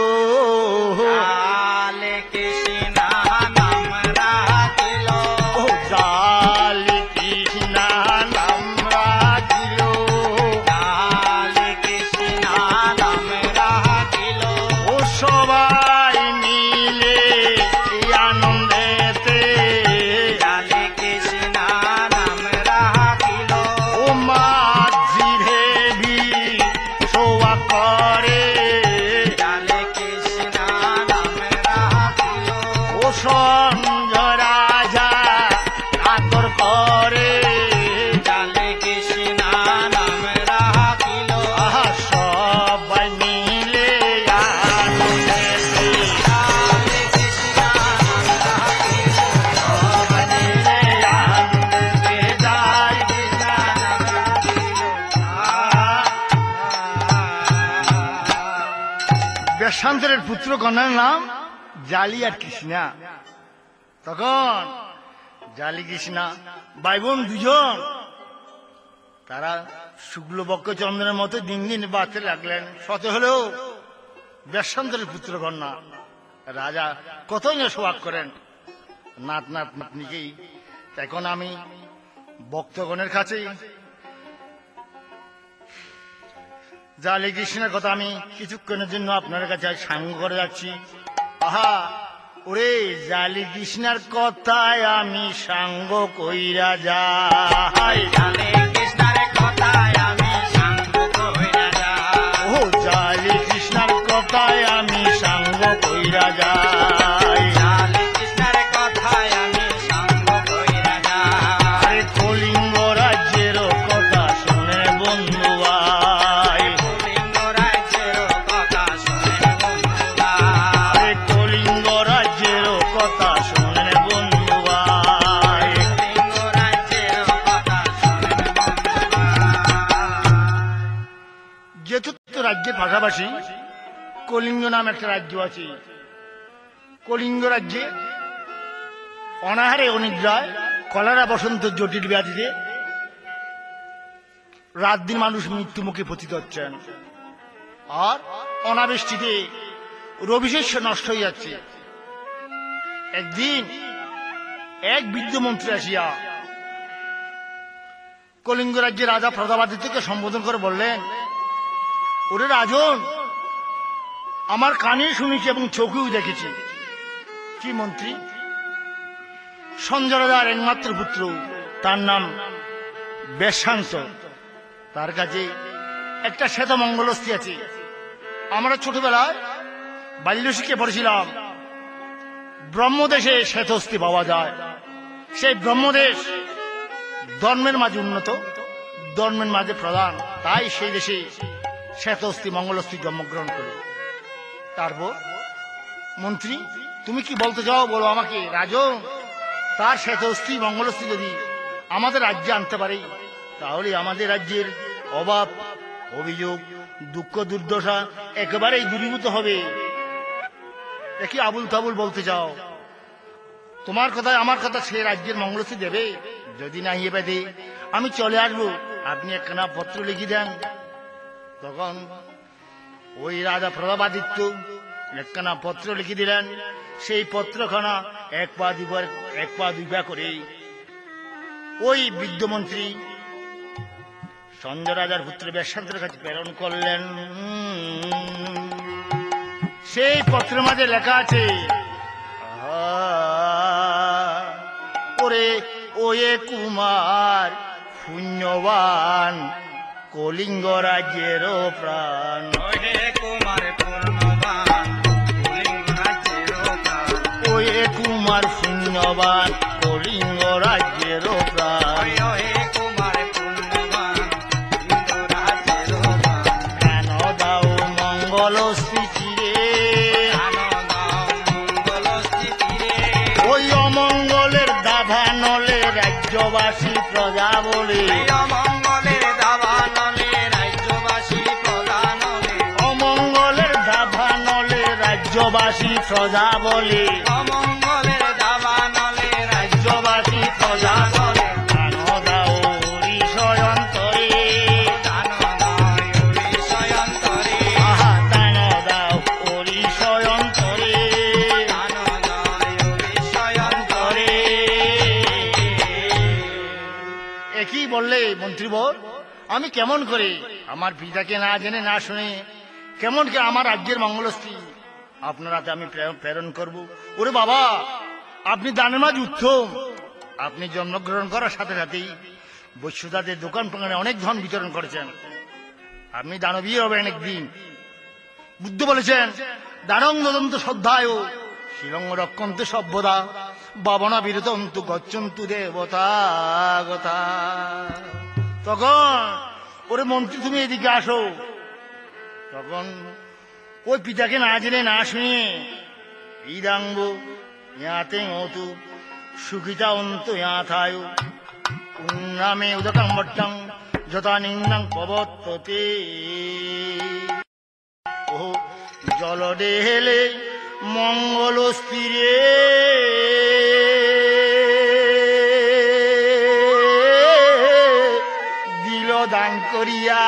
কালে কৃষ্ণা নাম রাখিল, ও জালি কৃষ্ণা নাম রাখিল, কালে কৃষ্ণা নাম রাখিল, ও সবাই মিলে এই আনন্দেতে কালে কৃষ্ণা নাম রাখিল, ও মাঝি ভেবি শোয়া করে, কালে কৃষ্ণা নাম বেশান্তরের পুত্র কন্যার নাম জালি আর কৃষ্ণা। তখন জালি কৃষ্ণা ভাই বোন দুজন তারা শুক্লপক্ষ চন্দ্রের মতো দিন দিন বাঁচতে লাগলেন। সতে হলেও বেশান্তরের পুত্র কন্যা রাজা কতই না সোহাগ করেন নাত নাত নাতনিকেই। এখন আমি ভক্তগণের কাছে জালি কৃষ্ণের কথা আমি কিছুক্ষণের জন্য আপনার কাছে সাঙ্গ করে যাচ্ছি। আহা ওরে জালি কৃষ্ণের কথায় আমি সাঙ্গ কইরা যাই, জালি কৃষ্ণের কথায় আমি সাঙ্গ কইরা যাই, ও জালি কৃষ্ণের কথায় আমি সাঙ্গ কইরা যাই, জালি কৃষ্ণের কথায় আমি সাঙ্গ কইরা যাই। আরে কলিঙ্গ রাজ্যের কথা শুনে বন্ধু আয়, কলিঙ্গ রাজ্যের কথা শুনে বন্ধুরা, আরে কলিঙ্গ রাজ্যের কথা শুনে বন্ধু আয়। কলিঙ্গ রাজ্যের কথা শুনে বন্ধুরা। যেহেতু রাজ্যের পাশাপাশি কলিঙ্গ নাম একটা রাজ্য আছে। কলিঙ্গ রাজ্যে অনাহারে অনিদ্রায় কলেরা বসন্ত জটিল ব্যাধিতে রাত দিন মানুষ মৃত্যু মুখে পতিত হচ্ছেন, আর অনাবৃষ্টিতে রবিশস্য নষ্ট হয়ে যাচ্ছে। একদিন এক বৃদ্ধ মন্ত্রী আসিয়া কলিঙ্গ রাজ্যের রাজা প্রতাপাদিত্যকে সম্বোধন করে বললেন, ওরে রাজন, আমার কানে শুনেছি এবং চোখেও দেখেছি কি মন্ত্রী সঞ্জয় রাজার একমাত্র পুত্র, তার নাম বেশান্ত, তার কাছে একটা শ্বেত মঙ্গলস্থি আছে। আমরা ছোটবেলায় বাল্য শিক্ষে পড়েছিলাম ব্রহ্মদেশে শ্বেতস্থি পাওয়া যায়। সেই ব্রহ্মদেশ ধর্মের মাঝে উন্নত, ধর্মের মাঝে প্রধান, তাই সেই দেশে শ্বেতস্থি মঙ্গলস্থি জন্মগ্রহণ করে। তারপর মন্ত্রী তুমি কি বলতে চাও বলো আমাকে। রাজন, তার শ্বেতস্থি মঙ্গলস্থি যদি আমাদের রাজ্যে আনতে পারে তাহলে আমাদের রাজ্যের অভাব অভিযোগ দুঃখ দুর্দশা একেবারেই দূরীভূত হবে। দেখি আবুল তাবুল বলতে চাও, তোমার কথায় আমার কথা সে রাজ্যের মঙ্গলস্থি দেবে? যদি না ইয়ে পেতে আমি চলে আসবো, আপনি একখানা পত্র লিখে দেন। তখন ওই রাজা প্রতাপাদিত্য একখানা পত্র লিখে দিলেন। সেই পত্রখানা এক পা দুবার এক পা দুই পা করে ওই বৃদ্ধমন্ত্রী সঞ্জয় রাজার পুত্র বেশান্তের কাছে প্রেরণ করলেন। সেই পত্রের মাঝে লেখা আছে, ওরে ওয়ে কুমার পুণ্যবান কলিঙ্গ রাজ্যের প্রাণ, ওহে কুমার পূর্ণবান কলিঙ্গ রাজ্যের প্রাণ, ওয়ে কুমার পুণ্যবান কলিঙ্গ রাজ্যের প্রাণ, ওহে কুমার পূর্ণবান কলিঙ্গ রাজ্যের প্রাণ। জ্ঞান দাও মঙ্গল স্থিতিরে, মঙ্গল স্থিতিরে, ওই অমঙ্গলের দাভা নলে রাজ্যবাসী প্রজা বলে, অমঙ্গলের দাবানলে রাজ্যবাসী প্রধানলে, অমঙ্গলের দাভা নলে রাজ্যবাসী প্রজা বলে, অমঙ্গলের দাবানলে রাজ্যবাসী প্রজা বলে, জ্ঞান দাও হরিশয়ন্তরে, দান দায় বিষয়ন্তরে, আহা দান দাও হরিশয়ন্তরে, দান দায় বিষয়ন্তরে। একই বললে মন্ত্রীবর, আমি কেমন করে আমার পিতাকে না জেনে না শুনে কেমন করে আমার রাজ্যের মঙ্গলস্থি আপনার হাতে আমি প্রেরণ- প্রেরণ করব? ওরে বাবা, আপনি দানের মাঝে উত্তম। আপনি জন্মগ্রহণ করার সাথে সাথেই বৈশ্যতাদের দোকান প্রাঙ্গণে অনেক ধন বিতরণ করেছেন। আপনি দানবীয় হবেন একদিন। বুদ্ধ বলেছেন, দানং দদন্ত শ্রদ্ধায় শিলং রক্ষন্তে সভ্যদা বাবনা বিরতন্তু গচ্ছন্তু দেবতা গতা। তখন ওরে মন্ত্রী তুমি এদিকে আসো। তখন ওই পিতাকে না জেনে না শুনে ইদাঙ্গ ইয়াতে অতু সুখিতা অন্ত ইয়াথায় উন্নামে উদকং বট্টং যথা নিম্নং প্রবর্ততে। ও জল ঢেলে মঙ্গল স্থিরে দিল দান করিয়া।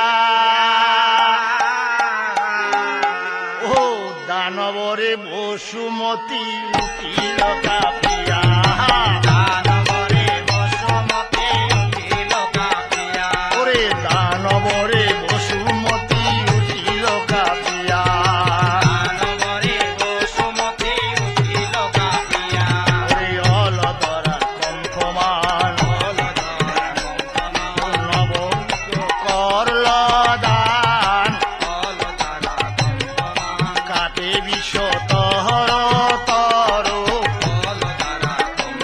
ও দানবরে বসুমতী উঠিল কাঁপিয়া। দানবরে বসুমতী উঠিল কাঁপিয়া। ওরে দানবরে বসুমতী উঠিল কাঁপিয়া। দানবরে বসুমতী উঠিল কাঁপিয়া। ওরে অলধরা কণ্ঠমান অলধরা কণ্ঠমান নব করল দান। অলধরা কণ্ঠমান কাটে বিষ তহর তর অলধরা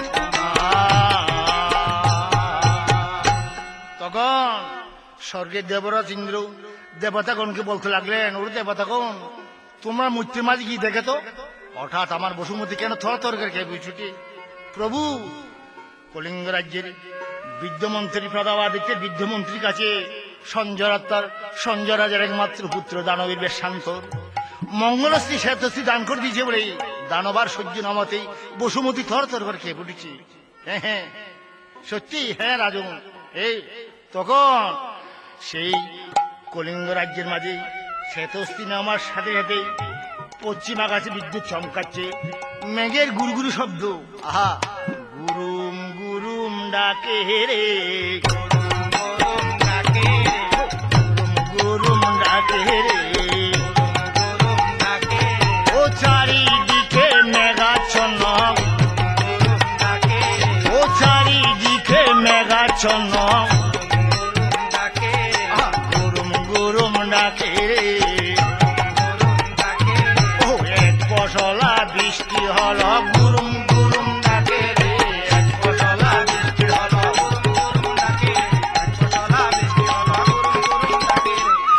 তখন স্বর্গের দেবরাজ ইন্দ্র দেবতাগণকে বলতে লাগলেন, ওরে দেবতাগণ, তোমরা মূর্তির মাঝে কি দেখে তো? হঠাৎ আমার বসুমতী কেন থর থর করে খেয়ে ছুটে? প্রভু, কলিঙ্গ রাজ্যের বিদ্যমন্ত্রী প্রদাবাদিত্যের বিদ্যমন্ত্রীর কাছে সঞ্জরাত্মার সঞ্জয় রাজার একমাত্র পুত্র দানবীর বেশান্ত মঙ্গলশ্রী শ্বেতশ্রী দান করে দিয়েছে বলে দানবার সহ্য নামাতেই বসুমতী থর থর করে খেয়ে পড়েছি। হ্যাঁ হ্যাঁ সত্যি, হ্যাঁ রাজন। এই তখন সেই কলিঙ্গ রাজ্যের মাঝে শ্বেতশ্রী নামার সাথে সাথে পশ্চিম আকাশে বিদ্যুৎ চমকাচ্ছে, মেঘের গুরুগুরু শব্দ। আহা, গুরুম গুরুম ডাকে রে, গুরুম ডাকে গুরুম গুরুম ডাকে রে। গুরুম ডাকে ও চারিদিকে মেঘাচ্ছন্ন, গুরুম ডাকে ও চারিদিকে মেঘাচ্ছন্ন। গুরুম ডাকে আহা, গুরুম গুরুম ডাকে রে। গুরুম ডাকে ও এক ফসলা বৃষ্টি হল, গুরুম গুরুম ডাকে রে। এক ফসলা বৃষ্টি হল, গুরুম ডাকে ফসলা বৃষ্টি হলো গুরুম ডাকে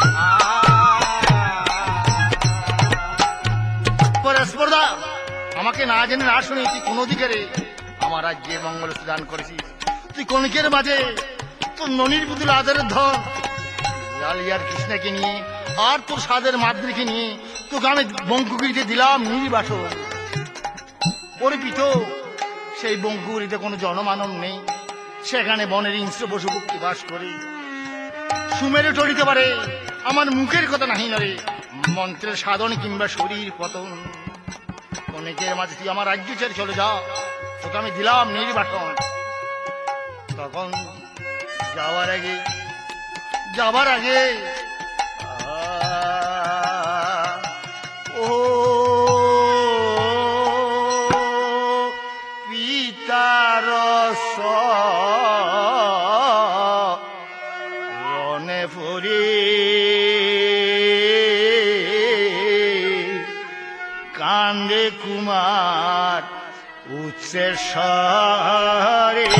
পরস্পরদা, আমাকে না জেনে না শুনে তুই কোন দিকে রে আমার রাজ্যে মঙ্গল দান করেছিস? তুই কণিকের মাঝে তোর ননির পুতুল আদরের ধন লালিয়ার কৃষ্ণাকে নিয়ে আর তোর সাদের মাদ্রিকে নিয়ে তোকে আমি বঙ্কুগিরিতে দিলাম নির্বাসন। ওরে পিতো, সেই বঙ্কুগিরিতে কোনো জনমানব নেই, সেখানে বনের হিংস্র পশু পক্ষী বাস করে। সুমেরু টলিতে পারে আমার মুখের কথা নাহি নরে, মন্ত্রের সাধন কিংবা শরীর পতন। অনেকের মাঝে তুই আমার রাজ্য ছেড়ে চলে যা, তোকে আমি দিলাম নির্বাসন। তখন যাওয়ার আগে যাবার আগে আহ, ও পিতার রনে ফুরি কান্দে কুমার উচ্চের স্বরে।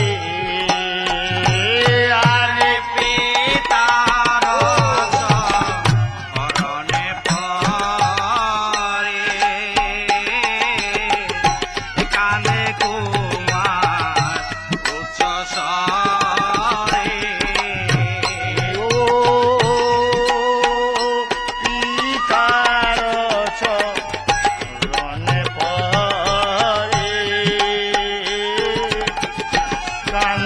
আরে পিতার শরণে পড়ে কান্দে কুমার উচ্চ স্বরে। ও পিতার চরণে পড়ে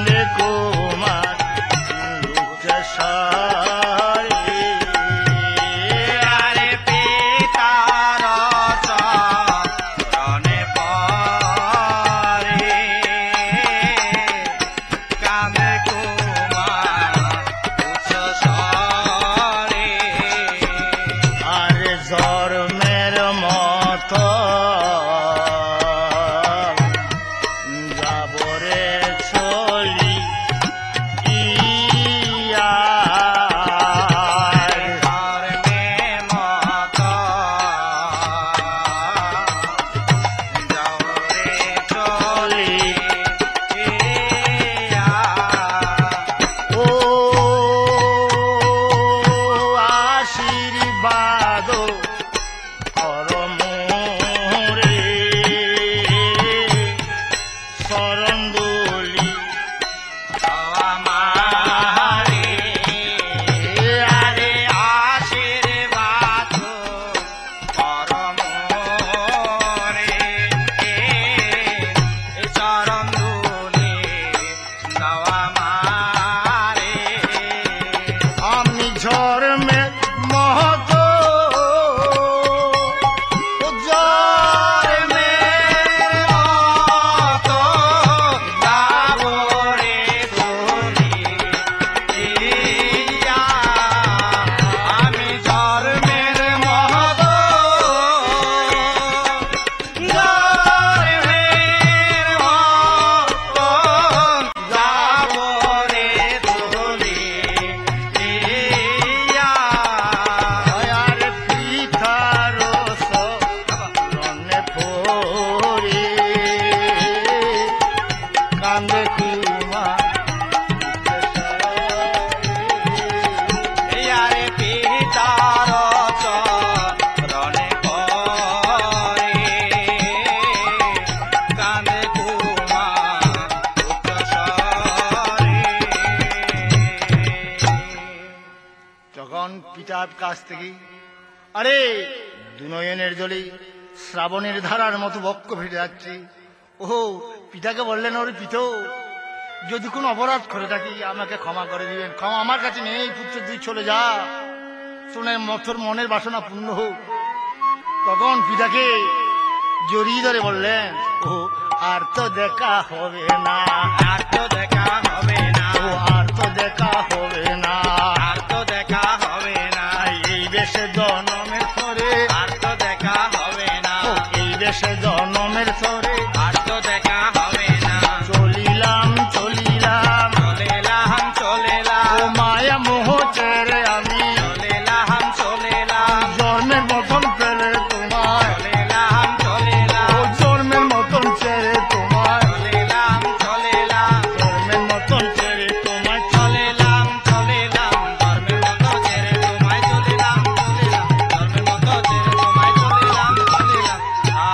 কাছ থেকে। আরে দুনয়নের জলে শ্রাবণের ধারার মতো বক্ষ ফেটে যাচ্ছে। ও পিতাকে বললেন, ওরে পিত, যদি কোনো অপরাধ করে থাকি আমাকে ক্ষমা করে দিবেন, ক্ষমা আমার কাছে নেই, পুত্র তুই চলে যা, শুনে মথর মনের বাসনা পূর্ণ হোক। তখন পিতাকে জড়িয়ে ধরে বললেন, ও আর তো দেখা হবে না, আর তো দেখা হবে না, ও আর তো দেখা হবে না, আর তো দেখা হবে না, এই বেশে জনমের ধরে, আর তো দেখা হবে না, ও এই বেশে জনমের ধরে আর তো দেখা হবে না। চলিলাম চলিলাম, চলেলাম চলেলাম, ও মায়া মোহ ছেড়ে আমি চলেলাম চলেলাম, জন্মের মতন পেলে তোমায়, চলেলাম ও চলেলাম, জন্মের মতন ছেড়ে তোমায়, চলেলাম চলেলাম, জন্মের মতন ছেড়ে তোমায় চলেলাম চলেলাম, ধর্মের মতো ছেড়ে তোমায় চলেলাম চলেলাম, ধর্মের মতো ছেড়ে তোমায় চলেলাম চলেলাম। আ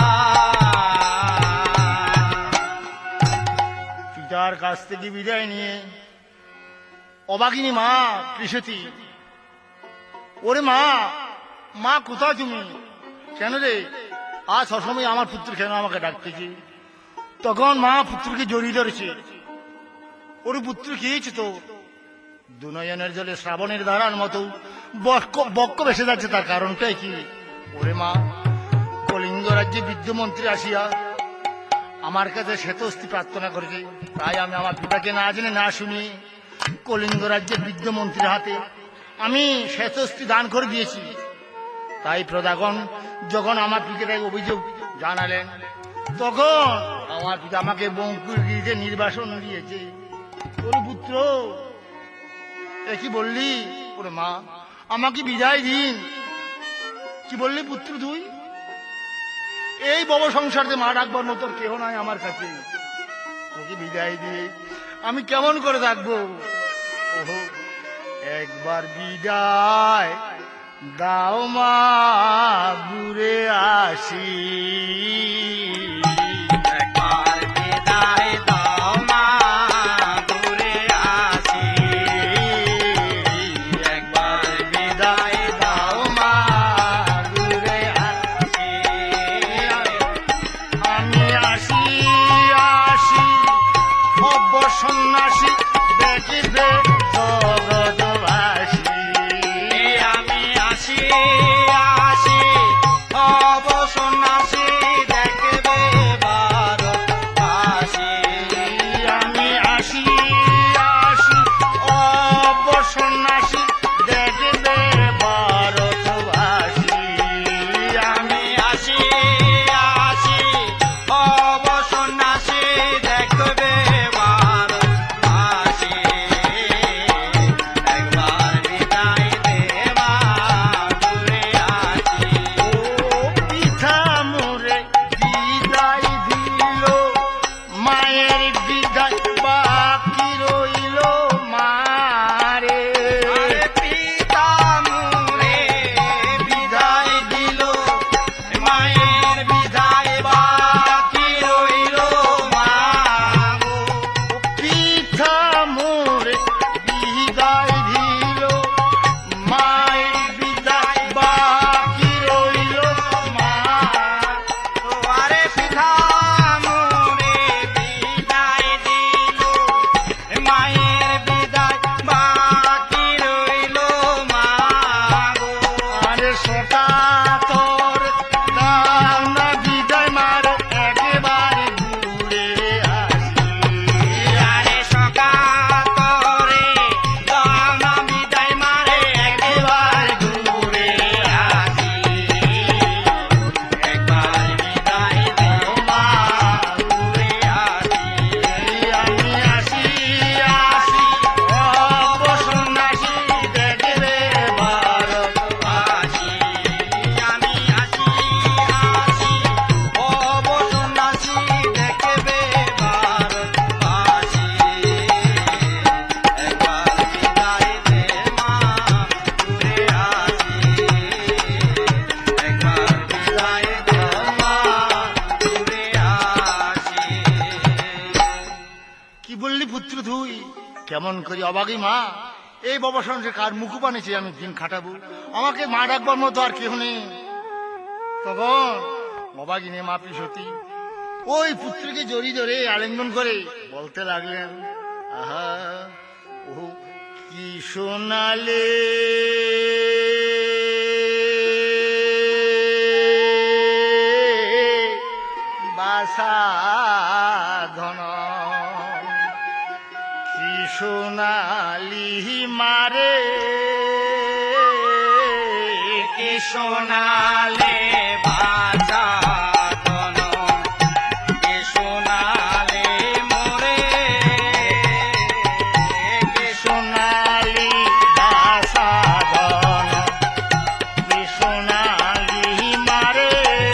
পিতার কাছ থেকে বিদায় নিয়ে অবাগিনী মা কৃষতি, ওরে মা, মা কোথায় তুমি, কেন রে আজ অসময়ে আমার পুত্র কেন আমাকে ডাকতেছি? তখন মা পুত্রকে জড়িয়ে ধরেছে, ওরে পুত্র কি হয়েছে তো? দুনয়নের জলে শ্রাবণের ধারার মতো বক্ষ বক্ষ ভেসে যাচ্ছে, তার কারণটাই কি? ওরে মা, কলিঙ্গ রাজ্যে বিদ্যমন্ত্রী আসিয়া আমার কাছে শ্বেতস্থি প্রার্থনা করেছে, তাই আমি আমার পিতাকে না জেনে না শুনি কলিঙ্গ রাজ্যের বিদ্যমন্ত্রীর হাতে আমি শ্বেতস্থি দান করে দিয়েছি। তাই প্রজাগণ যখন আমার পিতাকে অভিযোগ জানালেন, তখন আমার পিতা আমাকে বঙ্কুরগিরিতে নির্বাসন দিয়েছে। ওরে পুত্র, এ কি বললি? ওরে মা, আমাকে বিদায় দিন। কি বললি পুত্র তুই? এই বড় সংসারে মা ডাকবার মতো কেহ নাই আমার কাছে, তোকে বিদায় দিয়ে আমি কেমন করে থাকবো? ওহো, একবার বিদায় দাও মা, ঘুরে আসি। একবার বিদায় দাও মা, ঘুরে আসি, একবার বিদায় দাও মা, ঘুরে আসি। আমি আসি আসি অবসন্ন্যাসী দেখিবে জগৎবাসী। আমি আসি আসি অবসন্ন্যাসী, দেখবে ভারতবাসী। আমি আসি আসি অবসন্ন্যাসী দেখবে ভারতবাসী। আমি আমি আসি আসি অবসন্ন্যাসী, দেখবে ভারতবাসী। একবার বিদায় দেবা, ঘুরে আসি। ও পিতা মোরে বিদায় দিল, মায়ের বিদায় বাকি রইল মারে। আরে পিতা মোরে বিদায় দিল, মায়ের বিদায় বাকি রইল মা গো। পিতা মোরে বিদায় দিল, মায়ের বিদায় বাকি রইল মা। আরে পিতা মোরে বিদায় দিল, মায়ের বিদায় বাকি রইল মা গো। আরে সোটা তোর দাও না বিদায় মার, একেবারে ঘুরে আসি। আরে সকা তোরে দাও না বিদায় মারে, একেবারে ঘুরে আসি। একবার বিদায় দেও মা, ঘুরে আসি। আমি আসি আসি অবসন্ন্যাসী দেখবে ভারতবাসী। আমি আসি আসি অবসন্ন্যাসী, দেখবে ভারতবাসী। একবার বিদায় দে মা, ঘুরে আসি। একবার বিদায় দে মা, ঘুরে আসি। কি বললি পুত্র তুই? কেমন করি অবাগী মা, এই বাবা সংসারে কার মুখ বানিয়েছে আমি দিন খাটাবো, আমাকে মা ডাকবার মতো আর কেউ নেই। তখন অবাগিনী মা পিসতী ওই পুত্রকে জড়িয়ে ধরে আলিঙ্গন করে বলতে লাগলেন, আহা ও কি সোনালে বাসাধন, কি সোনালি মারে, কি সোনালে বাজাতন, কি সোনালে মোরে, কি সোনালি বাসাধন, কি সোনালি মারে,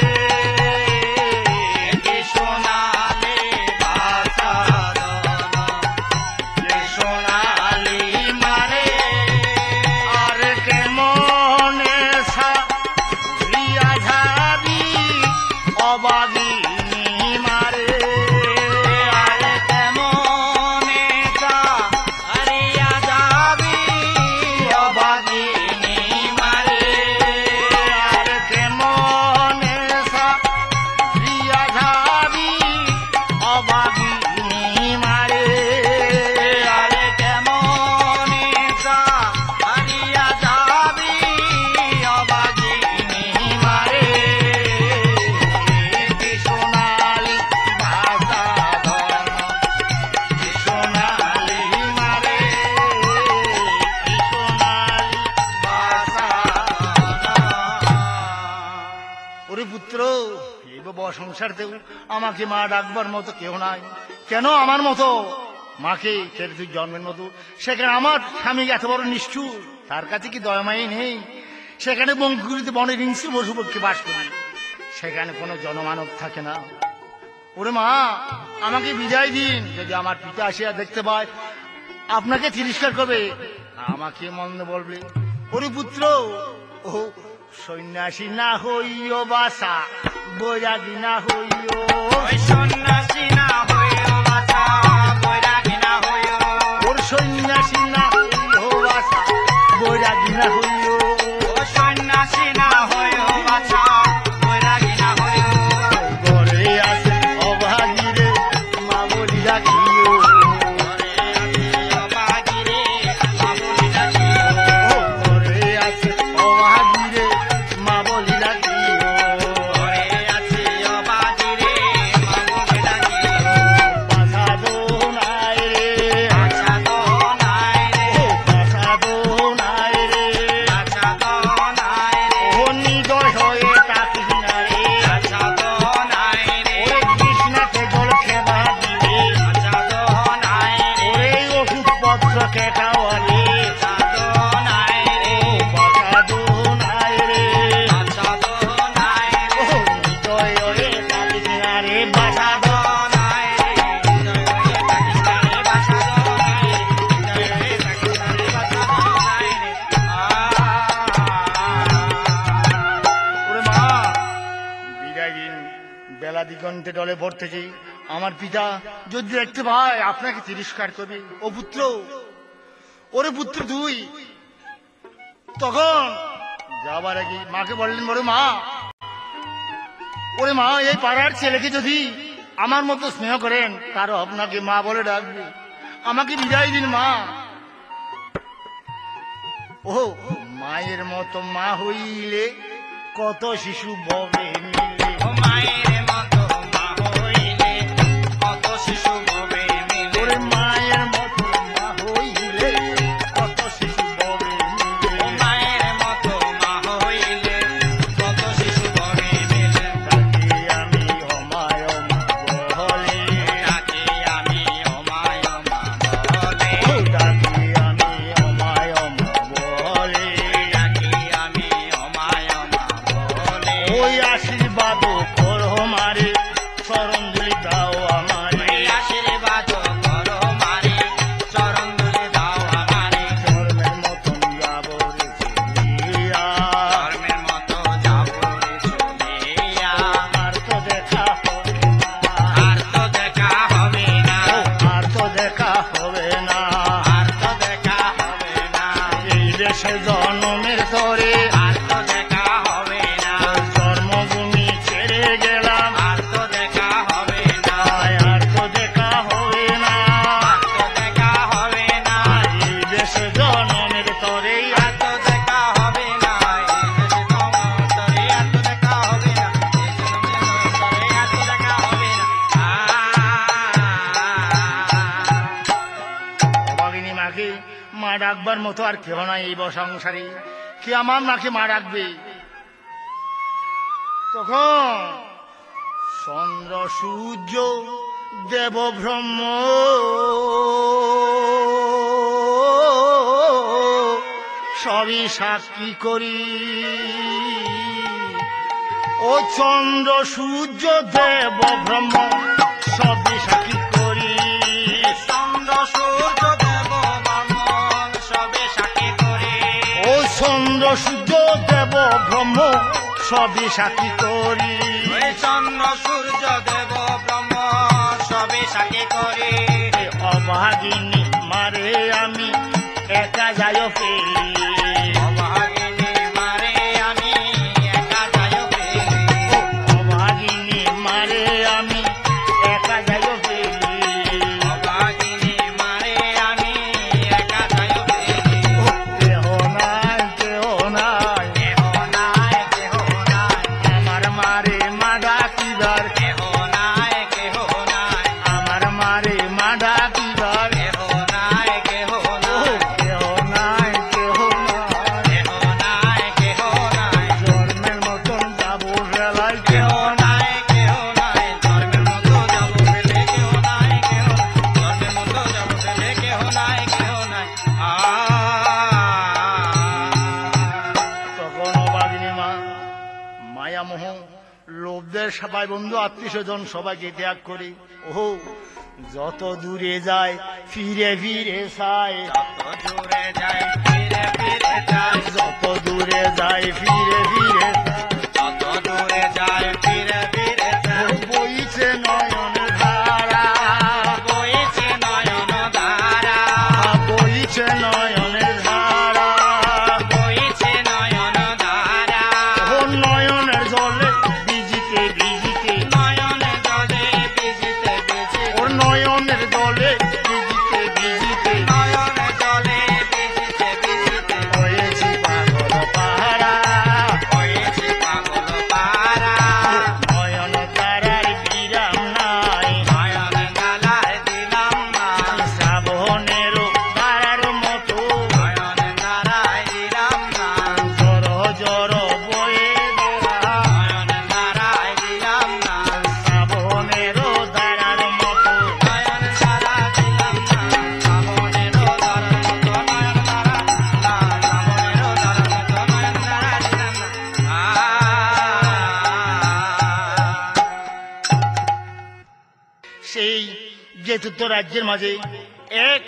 কি সোনালে বাজাতন, কি সোনালি মারে। আর কেমন সাজিয়া যাবি অবাগিনী মারে, আর কেমনে হারিয়া যাবি অবাগিনী মারে, আর কেমন সাজিয়া যাবি অবাগিনী মারে, আর কেমনে হারিয়া যাবি অবাগিনী মারে। কি সোনালি বাজাধন, কি সোনালি মারে, কি সোনালি বাজাধন। ওরে পুত্র, এই বাবা সংসারতেও আমাকে মা ডাকবার মতো কেউ নাই। কেন আমার মতো মাকে ছেড়ে তুই জন্মের মতো, সেখানে আমার স্বামী এত বড় নিষ্ঠুর, তার কাছে কি দয়ামাই নেই? সেখানে বঙ্কুরিতে বনের হিংস্র পশুপক্ষী বাস করি, সেখানে কোনো জনমানব থাকে না। ওরে মা, আমাকে বিদায় দিন, যদি আমার পিতা আসিয়া দেখতে পায় আপনাকে তিরস্কার করবে, আমাকে মন্দ বলবে। ওরে পুত্র, ও সন্ন্যাসী না হইও বাসা বৈরাগী না হইও, ওই সন্ন্যাসী না হইও বাছা বৈরাগী না হইও, ওর সন্ন্যাসী না হইও বাসা বৈরাগী না হইও, ও সন্ন্যাসী না হইও বাছা বৈরাগী না হইও, ঘরে আছে অভাগীরে মা বলি রাখিও, ঘরে আছে অবাগিরে বাবুলি রাখিও, ও ঘরে আছে অভাগীরে মা বলি রাখিও, ঘরে আছে অবাগিরে বাবুলি রাখিও, বাসা দো নাই রে, আচ্ছা তো নাই রে, ও বাসা দো নাই রে, আচ্ছা তো নাই রে, ও নিদয় হয়ে থাকিস না রে, আচ্ছা তো নাই রে, ওরে কৃষ্ণাকে জল খেবা দিবে, আচ্ছা তো নাই রে, ওরে ওষুধপত্র কেটাওয়ালে, আচ্ছা তো নাই রে, বাসা দো নাই রে, আচ্ছা তো নাই ও রে, নিদয় হয়ে থাকিস না রে, বাসা দো। ওরে মা, বিদায় দিন, বেলা দিগন্তে ডলে পড়তেছি, আমার পিতা যদি দেখতে পায় আপনাকে তিরস্কার করবে। ও পুত্র, ওরে পুত্র তুই, তখন যাবার আগে মাকে বললেন, বড় মা, ওরে মা, এই পাড়ার ছেলেকে যদি আমার মতো স্নেহ করেন, তারও আপনাকে মা বলে ডাকবে, আমাকে বিদায় দিন মা। ও মায়ের মতো মা হইলে কত শিশু ববে মিলে, মায়ের মতো মা হইলে কত শিশু ভবে মিলে, ওরে মায়ের মতো মা হইলে কত শিশু ববে মিলে, মায়ের মতো মা হইলে কত শিশু ভবে মিলে, তাকে আমি অমায় মা বলে, তাকে আমি অমায় মা বলে, ও তাকে আমি অমায় মা বলে, তাকে আমি অমায় মা বলে, ওই আশীর্বাদ করো মা ডাকবার মতো আর কেউ নাই এই সংসারে, কে আমার মাকে মা ডাকবে? তখন চন্দ্র সূর্য দেব ব্রহ্ম সবই সাক্ষী করি। ও চন্দ্র সূর্য দেব ব্রহ্ম সবই সাক্ষী করি। চন্দ্র সূর্য দেব ব্রহ্ম সবে সাক্ষী করে। ও চন্দ্র সূর্য দেব ব্রহ্ম সবই সাক্ষী করি। ওই চন্দ্র সূর্য দেব ব্রহ্ম সবে সাক্ষী করে। অভাগিনী মারে আমি একা যায় ফেলি। অভাগিনী মারে আমি একা যায় ফেলি। অভাগিনী মারে আমি একা যায় ফেলি। অভাগিনী মারে আমি একা যায় ফেলি। কেহ নাই কেহ নাই কেহ নাই কেহ নাই আমার মারে মা ডাকিবার। কেহ নাই কেহ নাই আমার মারে মা ডাকিবার। কেহ নাই কেহ নাই কেহ নাই কেহ নাই কেহ নাই কেহ নাই জন্মের মতন যাব বেলায় কেহ কেহ নাই কেহ নাই ধর্মের মতো যাব ফেলে কেহ নাই কেহ ধর্মের মতো যাব ফেলে কেহ নাই কেহ নাই আ তখন অভাগিনী মা মায়া মোহ লোভদের সবাই বন্ধু আত্মীয় স্বজন সবাইকে ত্যাগ করে ও যত দূরে যায় ফিরে ফিরে চায়। যত দূরে যায় ফিরে ফিরে যায় যত দূরে যায় ফিরে ফিরে যত দূরে যায় ফিরে ফিরে যায় বইছে নয়ন ধারা। বইছে নয়ন ধারা বইছে নয়নের ধারা। বইছে নয়ন ধারা ও নয়নের জলে ভিজিতে ভিজিতে নয়নে জলে ভিজিতে ভিজিতে ওর নয়নের জলে ভিজিতে ভিজিতে নয়নে জলে ভিজিতে ভিজিতে হয়েছি পাগল পাহারা। হয়েছে পাগল পারা নয়ন তারার বিরাম নাই নয়ন গালায় দিলাম না শ্রাবণেরও তারার মতো নয়ন নারায় দিলাম না জড় জড় বয়ে বেড়া। নয়ন নারায় দিলাম না শ্রাবণেরও তারার মতো নয়ন নারা দিলাম না শ্রাবণেরও ধারার মতো নয়ন নারা না শ্রাবণেরও ধারার মতো নয়ন নারা দিলাম না আ সেই যেতুত্ব রাজ্যের মাঝে এক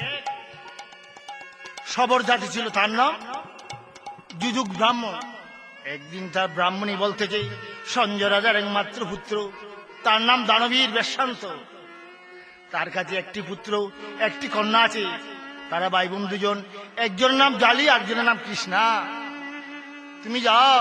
সবর জাতি ছিল, তার নাম যুযুগ ব্রাহ্মণ। একদিন তার ব্রাহ্মণী বল থেকে সঞ্জয় রাজার একমাত্র পুত্র, তার নাম দানবীর বেশান্ত। তার কাছে একটি পুত্র একটি কন্যা আছে। তারা ভাই বোন দুজন, একজনের নাম জালি একজনের নাম কৃষ্ণা। তুমি যাও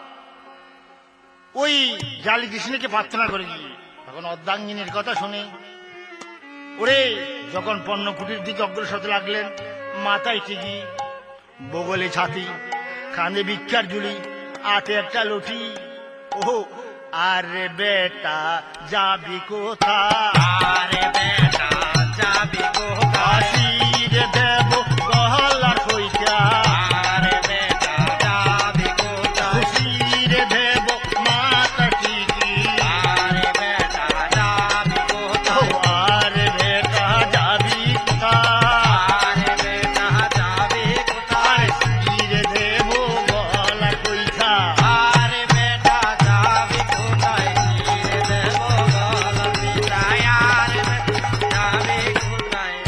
ওই জালি কৃষ্ণকে প্রার্থনা করে গিয়ে। তখন অর্ধাঙ্গিনীর কথা শুনে ওরে যখন পণ্য কুটির দিকে অগ্রসর হতে লাগলেন, মাথায় টিকি, বগলে ছাতি, কাঁধে ভিক্ষার ঝুলি, হাতে একটা লটি। ও আরে বেটা যাবি কোথায়? আরে বেটা যাবি কোথায় হাসিরে দেব গহলার কইটা। আরে বেটা যাবি কোথায় খুশিরে দেব মাথা টিকি। আরে বেটা যাবি ও কোথায় আরে বেটা যাবি কোথায়? আরে বেটা যাবি কোথায় আরে হাসিরে দেব গহলার কইটা। আরে বেটা যাবি কোথায় রে দেব গল পিতায় আরে বেটা যাবি কোথায়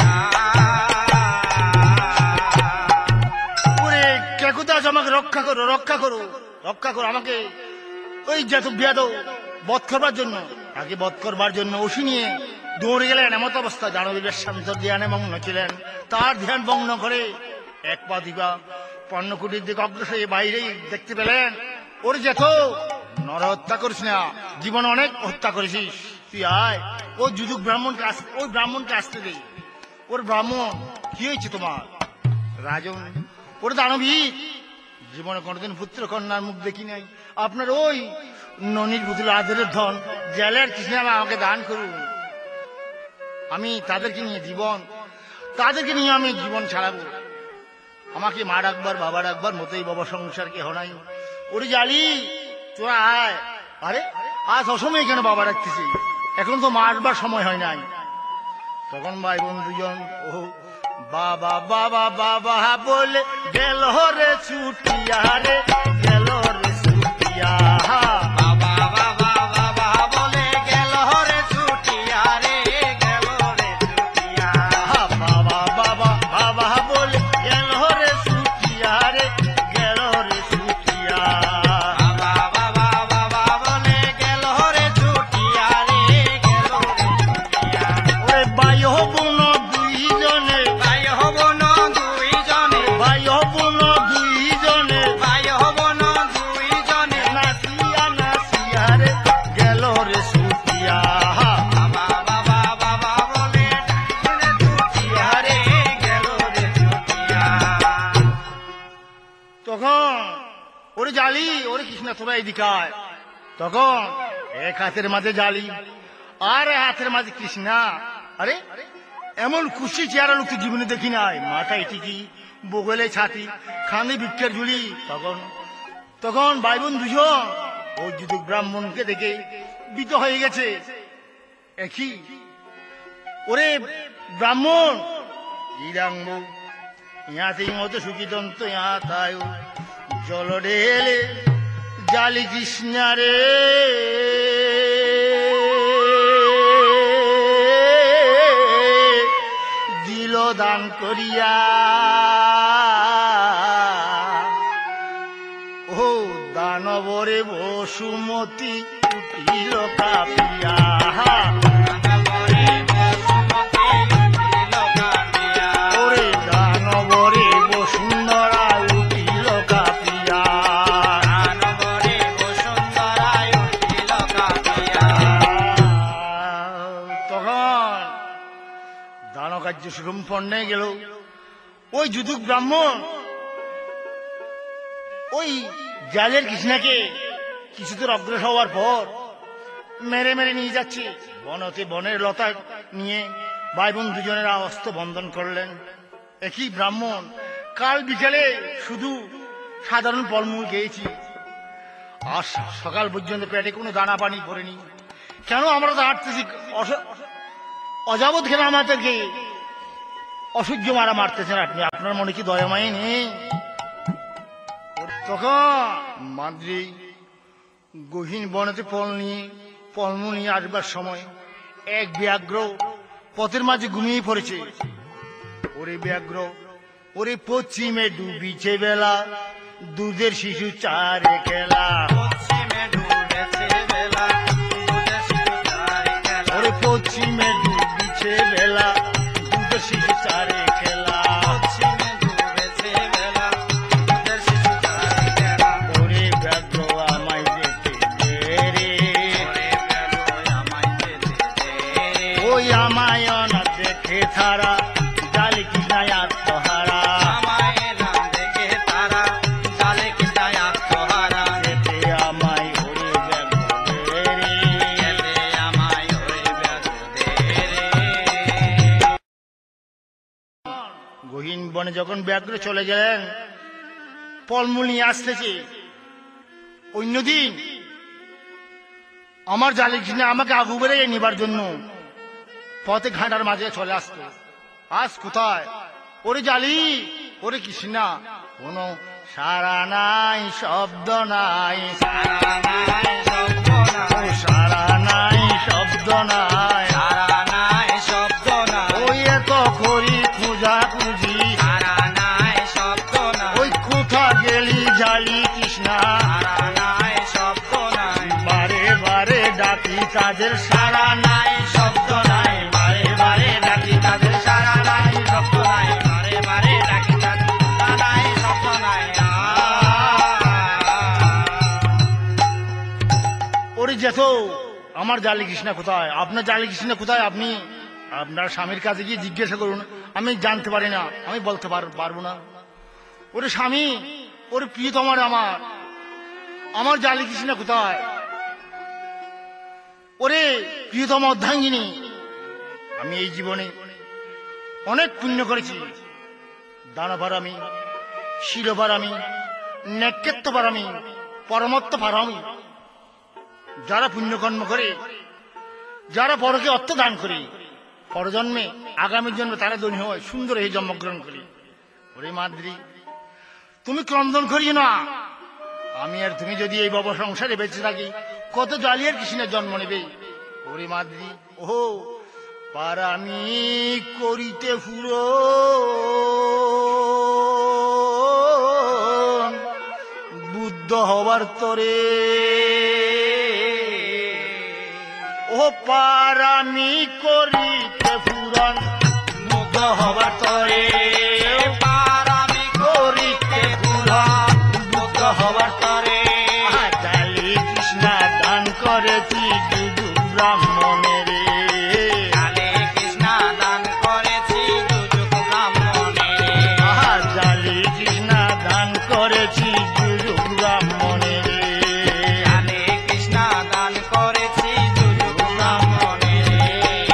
ওরে কেকুদাস আমাকে রক্ষা করো, রক্ষা করো, রক্ষা করো আমাকে। ওই যেহেতু বিয়াদ বধ করবার জন্য, তাকে বধ করবার জন্য ওষি নিয়ে দৌড়ে গেলেন। এমত অবস্থা দানবীর শান্ত ধ্যানে মগ্ন ছিলেন। তার ধ্যান ভগ্ন করে এক পা দিবা পণ্যকুটির দিকে অগ্রসর হয়ে বাইরেই দেখতে পেলেন ওর যেত নর হত্যা করিস না, জীবন অনেক হত্যা করেছিস, তুই আয়। ও যুযুগ ব্রাহ্মণকে আস- ওই ব্রাহ্মণকে আসতে দে। ওর ব্রাহ্মণ কি হয়েছে তোমার? রাজন ওর দানবীর, জীবনে কোনোদিন পুত্র কন্যার মুখ দেখি নাই। আপনার ওই ননির পুতুল আদরের ধন জেলের কৃষ্ণ আমাকে দান করুন। আমি তাদেরকে নিয়ে জীবন তাদেরকে নিয়ে আমি জীবন ছাড়াবো। আমাকে মা ডাকবার বাবা ডাকবার মতোই বাবা সংসার কেহ নাই। ওরে জালি তোরা আয়। আরে আজ অসময়ে কেন বাবা ডাকতেছি? এখন তো মা আসবার সময় হয় নাই। তখন ভাই বোন দুজন ও বাবা বাবা বাবা বলে গেল রে ছুটিয়া রে, গেল রে ছুটিয়া। বাবা বাবা বাবা বলে গেল রে ছুটিয়া রে, গেল রে ছুটিয়া। বাবা বাবা বাবা বলে গেল রে ছুটিয়া রে, গেল রে ছুটিয়া। বাবা বাবা বাবা বলে গেল রে ছুটিয়া রে, গেল রে ছুটিয়া। ওরে ভাই বোন দুইজনে, ভাই হব না দুইজনে, ভাই বোন দুইজনে ভাই হব না দুইজনে। নাচিয়া নাচিয়া রে গেল রে ছুটিয়া। বাবা বাবা বাবা বলে ছুটিয়া রে, গেল রে ছুটিয়া। তখন ওরে জালি ওরে কৃষ্ণা তোরা এদিকে আয়। তখন এক হাতের মাঝে জালি আর এক হাতের মাঝে কৃষ্ণা। আরে এমন খুশি চেহারা লোক তো জীবনে দেখি নাই। মাথায় টিকি, বগলে ছাতি, খানে ভিক্ষার ঝুলি। তখন তখন ভাই বোন দুজন ওই যুদুক ব্রাহ্মণকে দেখে বিত হয়ে গেছে। একই ওরে ব্রাহ্মণ ইরাঙ্গ ইহাতেই মতো সুখিদন্ত ইহা তাই জল ঢেলে জালি কৃষ্ণা রে দিল দান করিয়া। ও দানবরে বসুমতি উঠিল কাপিয়া। ওরে দানবরে বসুন্ধরা উঠিল কাপিয়া। তখন দান কার্য সম্পন্ন গেল। ওই যুদুক ব্রাহ্মণ ওই জালের কৃষ্ণাকে কিছুদূর অগ্রসর হওয়ার পর মেরে মেরে নিয়ে যাচ্ছে। বনতে বনের লতা নিয়ে ভাই বোন দুজনেরা অস্ত্র বন্ধন করলেন। একই ব্রাহ্মণ কাল বিকেলে শুধু সাধারণ ফলমূল খেয়েছি, আর সকাল পর্যন্ত পেটে কোনো দানা পানি পড়েনি। কেন আমরা তো হাঁটতেছি অস- অযাবৎ কেন আমাদেরকে অসহ্য মারা মারতেছেন আপনি? আপনার মনে কি দয়ামায় নেই? তখন মাদ্রি গহীন বনেতে ফল নিয়ে ফলমূল নিয়ে আসবার সময় এক ব্যাঘ্র পথের মাঝে ঘুমিয়ে পড়েছে। ওরে ব্যাঘ্র ওরে পশ্চিমে ডুবিছে বেলা, দুধের শিশু চারে খেলা। ওরে পশ্চিমে ডুবিছে বেলা, দুধের শিশু চারে খেলা। ওরে ব্যাঘ্র আমায় যেতে দে রে, ওই আমায় না দেখে থারা জালি কৃষ্ণায় আত্মহারা। যেতে আমায় ওরে ব্যাঘ্র দে রে। গহীন বনে যখন ব্যাঘ্র চলে গেলেন, ফলমূল নিয়ে আসতেছে। অন্যদিন আমার জালি কৃষ্ণ আমাকে আগু বেড়ে নিবার জন্য পথে ঘাটার মাঝে চলে আসতো। আজ কোথায়? ওরে জালি ওরে কৃষ্ণা কোনো সারা নাই, শব্দ নাই, সারা নাই শব্দ নাই। ওই এত করি খুঁজা খুঁজি, ওই কোথা গেলি জালি কৃষ্ণা? বারে বারে ডাকি তাদের সারা নাই, শব্দ নাই। বারে বারে ডাকি তাদের সারা নাই, শব্দ নাই। ওরে যেত আমার জালি কৃষ্ণা কোথায়? আপনার জালি কৃষ্ণা কোথায়? আপনি আপনার স্বামীর কাছে গিয়ে জিজ্ঞাসা করুন। আমি জানতে পারি না, আমি বলতে পার- পারবো না। ওরে স্বামী ওরে প্রিয়তমার আমার আমার জালি কৃষ্ণা কোথায়? ওরে প্রিয়তম অর্ধাঙ্গিনী, আমি এই জীবনে অনেক পুণ্য করেছি। দানবার আমি শিরোপারামি, নেকৃত্ব পারামি, পরমত্ব পারামি। যারা পুণ্যকর্ম করে, যারা পরকে অর্থ দান করে, পরজন্মে আগামী জন্মে তারা ধনী হয়, সুন্দর এই জন্মগ্রহণ করে। ওরে মাদ্রি, তুমি ক্রন্দন করিও না। আমি আর তুমি যদি এই বাবা সংসারে বেঁচে থাকি, কত জালিয়ার কৃষ্ণের জন্ম নেবে। ওরে মাদ্রি, ও পারামি করিতে ফুরো বুদ্ধ হবার তরে, ও পারামি করিতে ফুরন বুদ্ধ হবার তরে, পারামি করিতে ফুরন বুদ্ধ হবার তরে। জালি কৃষ্ণ দান করেছি যুদু ব্রাহ্মণের, কালে কৃষ্ণ দান করেছি যুযুগ ব্রাহ্মণের। জালি কৃষ্ণ দান করেছি যুদু ব্রাহ্মণের। কালে কৃষ্ণ দান করেছি যুযুগ ব্রাহ্মণের।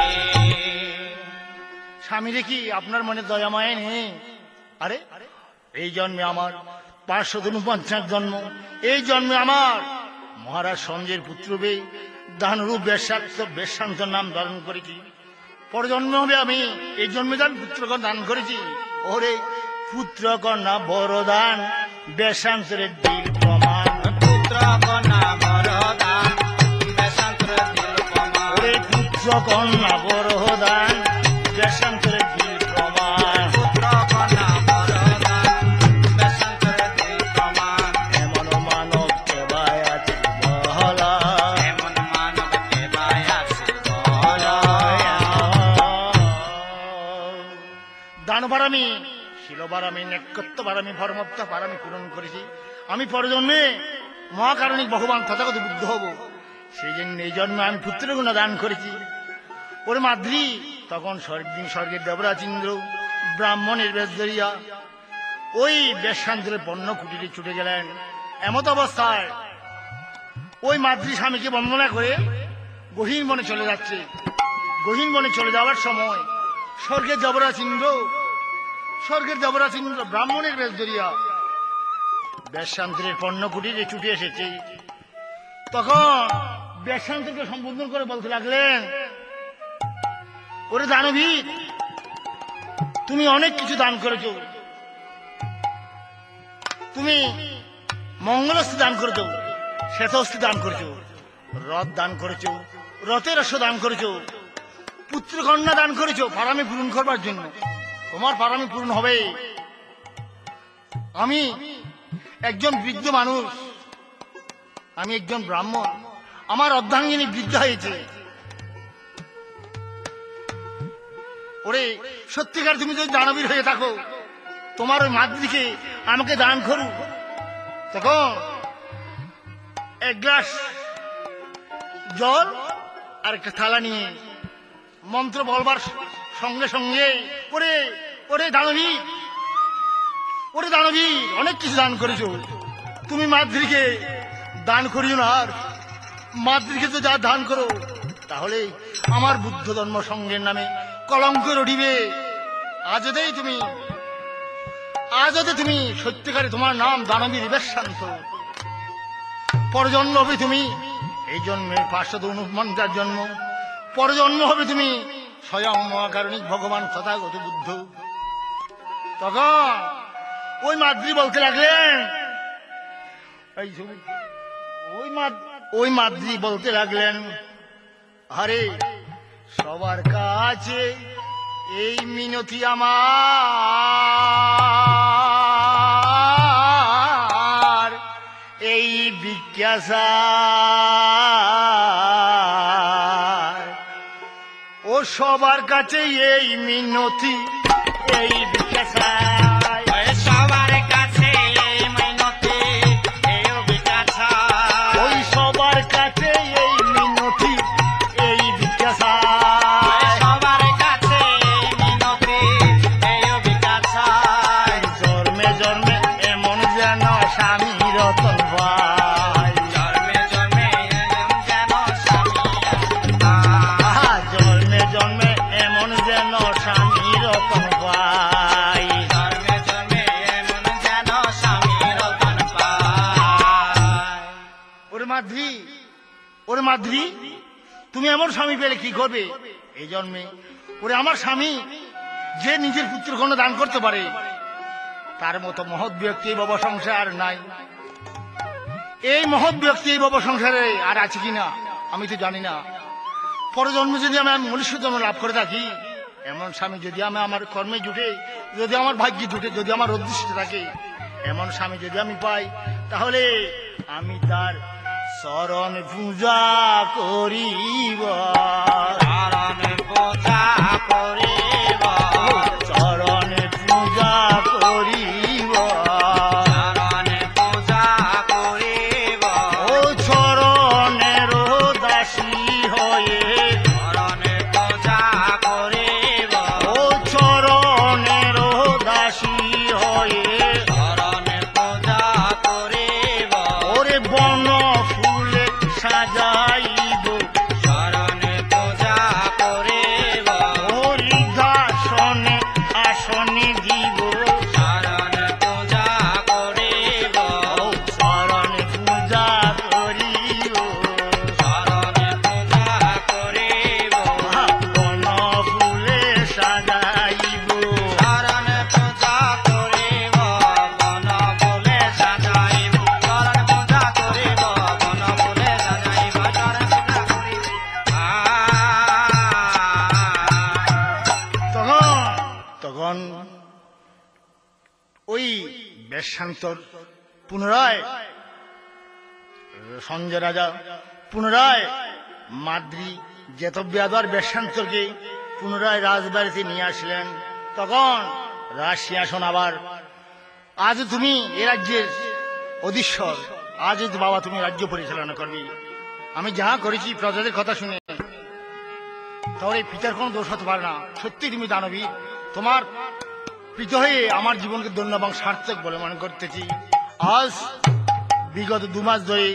স্বামী দেখি আপনার মনে দয়া মায়া নেই? আরে এই জন্মে আমার পাঁচশো উনপঞ্চাশ জন্ম, এই জন্মে আমার মহারাজ সঞ্জয়ের পুত্র বে দানরূপ বেশাক্ত বেশান্ত নাম ধারণ করেছি। পরজন্মে হবে আমি, এই জন্মে আমি পুত্রকন্যা দান করেছি। ওরে পুত্রকন্যা বরদান বেশান্তরের দিল প্রমাণ, পুত্র কন্যা বরদান বেশান্তর দিল প্রমাণ। ওরে পুত্রকন্যা বরদান বেশান্তরের দিল প্রমাণ। পুত্র কন্যা বরদান বেশান্তর দিল প্রমাণ। এমন মানব সেবায় আছে বহলা, এমন মানব সেবায় আছে বহলা। দান পারামি, শিল পারামি, নেকত্ব পারামি, ভরমত্ব পারামি পূরণ করেছি। আমি পরজন্মে মহাকারণিক ভগবান তথাগত বুদ্ধ হব, সেই জন্য এই জন্মে আমি পুত্রগুণ দান করেছি। ওর মাদ্রি তখন স্বর্গদিন স্বর্গের দেবরাজ ইন্দ্র ব্রাহ্মণের বেশ ধরিয়া ওই বেশান্তরের পণ্য কুটিরে ছুটে গেলেন। এমত অবস্থায় ওই মাদ্রি স্বামীকে বন্দনা করে গহীন বনে চলে যাচ্ছে। গহীন বনে চলে যাওয়ার সময় স্বর্গের দেবরাজ ইন্দ্র স্বর্গের দেবরাজ ইন্দ্র ব্রাহ্মণের বেশ ধরিয়া বেশান্তরের পণ্য কুটিরে ছুটে এসেছে। তখন বেশান্তরকে সম্বোধন করে বলতে লাগলেন, ওরে দানবীর, তুমি অনেক কিছু দান করেছো, তুমি মঙ্গলস্থ দান করেছো, শ্বেতস্থ দান করেছো, রথ দান করেছো, রথের অশ্ব দান করেছো, পুত্রকন্যা দান করেছো পারামি পূরণ করবার জন্য। তোমার পারামি পূরণ হবে। আমি একজন বৃদ্ধ মানুষ, আমি একজন ব্রাহ্মণ, আমার অর্ধাঙ্গিনী বৃদ্ধ হয়েছে। ওরে সত্যিকার তুমি যদি দানবীর হয়ে থাকো, তোমার ওই মাতৃকে আমাকে দান করু। তখন এক গ্লাস জল আর একটা থালা নিয়ে মন্ত্র বলবার সঙ্গে সঙ্গে ওরে ওরে দানবীর, ওরে দানবীর, অনেক কিছু দান করেছো, তুমি মাতৃকে দান করিও না। আর মাতৃকে তো যা দান করো, তাহলে আমার বুদ্ধ ধর্ম সঙ্গের নামে কলঙ্ক রটিবে। আজতেই তুমি আজতে তুমি সত্যিকারে তোমার নাম দানবীর বেশান্ত, পরজন্ম হবে তুমি এই জন্মে পাঁচশত উনপঞ্চাশ জন্ম, পরজন্ম হবে তুমি স্বয়ং মহাকারণিক ভগবান তথাগত বুদ্ধ। তখন ওই মাদ্রি বলতে লাগলেন, এই ছবি ওই ওই মাদ্রি বলতে লাগলেন, আরে সবার কাছে এই মিনতি আমার, এই বিজ্ঞাসার, ও সবার কাছে এই মিনতি, এই বিজ্ঞাসার, সবার কাছে এই মিনতি, এই বিকাছা, ওই সবার কাছে এই মিনতি, এই বিজ্ঞাসার, সবার কাছে এই মিনতি, এই বিকাছা। জন্মে জন্মে এমন যেন স্বামী রতন ভাই, জন্মে জন্মে যেন স্বামী আহা, জন্মে জন্মে এমন যেন স্বামী রতন ভাই। মাদ্রি, তুমি এমন স্বামী পেলে কি করবে এই জন্মে? ওরে আমার স্বামী যে নিজের পুত্র কোনো দান করতে পারে, তার মতো মহৎ ব্যক্তি এই বাবা সংসারে আর নাই। এই মহৎ ব্যক্তি এই বাবা সংসারে আর আছে কিনা আমি তো জানি না। পরজন্মে যদি আমি মনুষ্য জন্ম লাভ করে থাকি, এমন স্বামী যদি আমি আমার কর্মে জুটে, যদি আমার ভাগ্যে জুটে, যদি আমার অদৃষ্ট থাকে, এমন স্বামী যদি আমি পাই, তাহলে আমি তার চরণ পূজা করিব, চরণ পূজা করিব, চরণ পূজা করিব, চরণ পূজা করিব, ও চরণের দাসী হয়ে, চরণ পূজা করিব, ও চরণের দাসী হয়ে, চরণ পূজা করিব, ওরে বন ফুলে সাজাইব, চরণ পূজা করিব, হরিদাসনে আসনে দিব, চরণ পূজা করিব, ও চরণ পূজা করিব, চরণ পূজা করিব, বন ফুলে সাজাইব, চরণ পূজা করিব, বন ফুলে সাজাইব, চরণ পূজা করিব, বন ফুলে সাজাইব, চরণ পূজা করিব। তখন তখন ওই বেশান্তর পুনরায় সঞ্জয় রাজা পুনরায় মাদ্রি জেতব্যাদার বেশান্তরকে পুনরায় রাজবাড়িতে নিয়ে আসলেন। তখন রাজ সিংহাসন আবার, আজ তুমি এ রাজ্যের অধীশ্বর, আজ তো বাবা তুমি রাজ্য পরিচালনা করবি। আমি যা করেছি প্রজাদের কথা শুনে, তাহলে পিতার কোনো দোষ হতে পারে না। সত্যি তুমি দানবী, তোমার পিতা হয়ে আমার জীবনকে ধন্য এবং সার্থক বলে মনে করতেছি। আজ বিগত দু মাস ধরে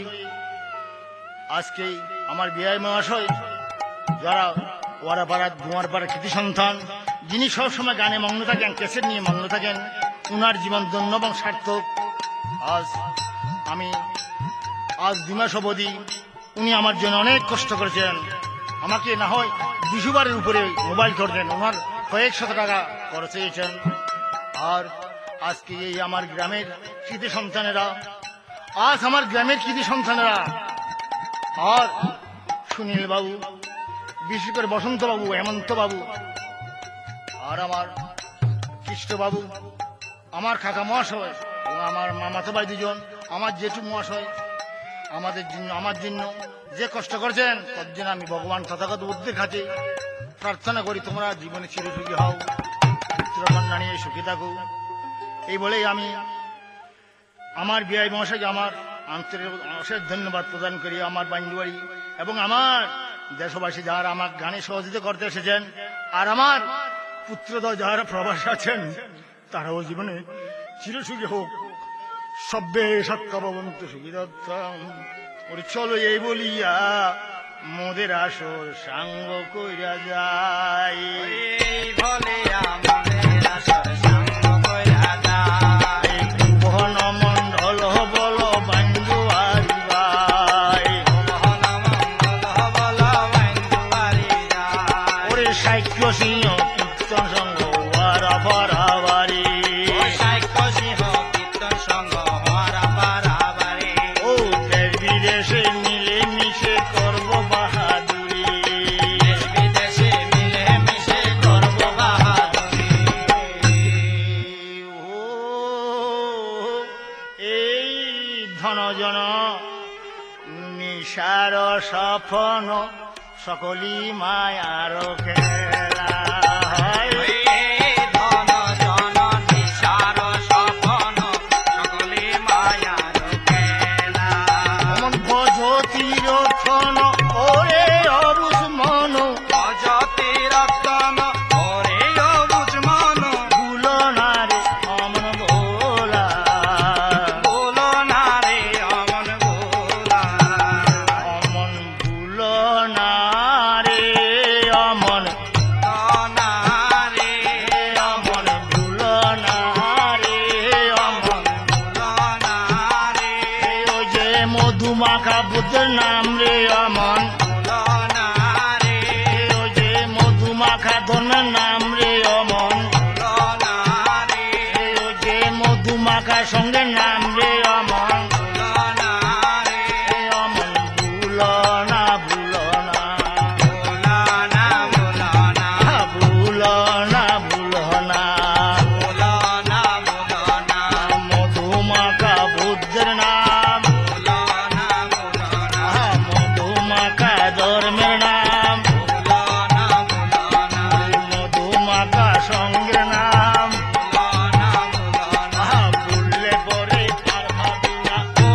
আজকে আমার বিআই মহাশয়, যারা ওয়ারাপাড়া দুয়ারপাড়া কৃতি সন্তান, যিনি সবসময় গানে মগ্ন থাকেন, ক্যাসেট নিয়ে মগ্ন থাকেন, উনার জীবন ধন্য এবং সার্থক। আজ আমি আজ দু মাস অবধি উনি আমার জন্য অনেক কষ্ট করেছেন। আমাকে না হয় দুশো বারের উপরে মোবাইল করতেন, ওনার কয়েক শত টাকা খরচ হয়েছেন। আর আজকে এই আমার গ্রামের কৃতি সন্তানেরা, আজ আমার গ্রামের কৃতি সন্তানেরা, আর সুনীল বাবু, বিশেষ করে বসন্ত বাবু, হেমন্ত বাবু, আর আমার কৃষ্ণ বাবু, আমার কাকা মহাশয় এবং আমার মামাতো ভাই দুজন, আমার জেঠু মহাশয়, আমাদের জন্য আমার জন্য যে কষ্ট করছেন, তার জন্য আমি ভগবান তথাগত বুদ্ধের কাছে প্রার্থনা করি তোমরা জীবনে চিরসুখী হও, পুত্র কন্যা নিয়ে সুখী থাকো। এই বলেই আমি আমার বিআই মহাশয়কে আমার আন্তরিক অশেষ ধন্যবাদ প্রদান করি, আমার বান্ধবী এবং আমার দেশবাসী যারা আমার গানে সহযোগিতা করতে এসেছেন, আর আমার পুত্রদয় যারা প্রবাসী আছেন, তারাও জীবনে চিরসুখী হোক। সব্যে সৎকবন্ত সুখীদত্তম। ওরে চলো এই বলিয়া মোদের আসর সাঙ্গ কইরা যায়, এই বলে আমাদের আসর সাঙ্গ কইরা যায়, ভুবন মণ্ডল বল বান্ধুয়ারি ভাই, মোহন মঙ্গল বল বান্ধুয়ারি যায়, ওরে সাক্ষ্য সিংহ কীর্তন সঙ্গ ওয়ারা পারাবারি, ওই সাক্ষ্য সিংহ কীর্তন সঙ্গ হওয়ারা পারাবারে, ও দেশ বিদেশে মিলে মিশে করব বাহাদুরি, দেশ বিদেশে মিলে মিশে করব বাহাদুরি, ও এই ধনজন নিশার সফন সকলি মায়ার খেলা, ওই ধন জন নিশার সপন সকলে মায়ার খেলা, অমন ভজতির থন ওরে অবুজ মন, অজতি রতন ওরে অবুজ মন, ভুল না রে অমন ভোলা, বলো না রে অমন ভোলা, অমন ভুল না রে অমন, না রে অমন ভুল না রে অমন, ভোলা না রে, ওই যে মধুমাখা বুদ্ধের নাম রে অমন, মাখা ধনের নাম রে অমন যে মধু মাখা সঙ্গে নাম রে অমন অমন ভুল না ভুল না ভুল না ভুল না মধু মাখা বুদ্ধের নাম মধু মাখা ধর্মের নাম মধু মাখা সঙ্গের নাম ভুললে পরে আর ভাবি না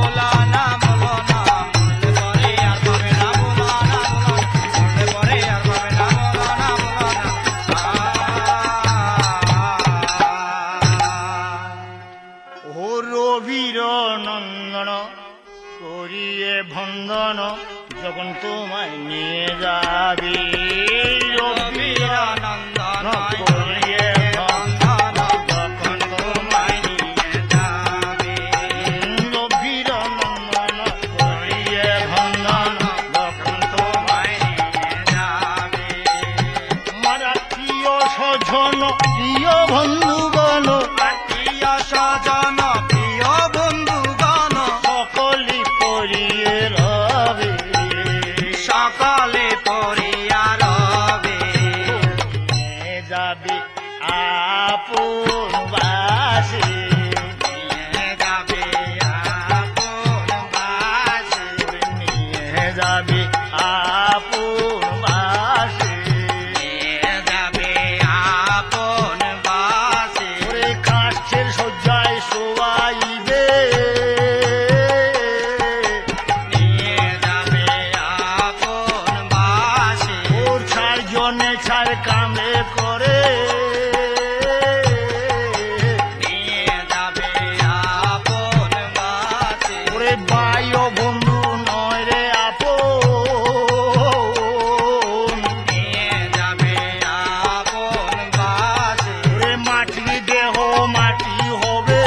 ও রবির নন্দন করিয়ে ভন্দন যখন তোমায় নিয়ে যাবি রবির নন্দন করিয়ে ভন্দন যখন তোমায় নিয়ে যাবি রবির নন্দন করিয়ে ভন্দন যখন তোমায় নিয়ে যাবি আমার প্রিয় স্বজন প্রিয় বন্ধুগণ সজন প্রিয় বন্ধুগণ সকলি পরিয়ে রবে সকালে পড়িয়া রবে নিয়ে যাবে আপন বাসে নিয়ে যাবে আপন বাসে নিয়ে যাবে আপন বাসে নিয়ে যাবে আপন বাসে ওরে কাছের শয্যায় শোয়াইবে নিয়ে যাবে আপন বাসে ওর ছাড় জনে ছাড় কামে করে নিয়ে যাবে আপন বাসে ওরে বায়ু বন্ধু নয় রে আপন নিয়ে যাবে আপন বাসে ওরে মাটি দেহ মাটি হবে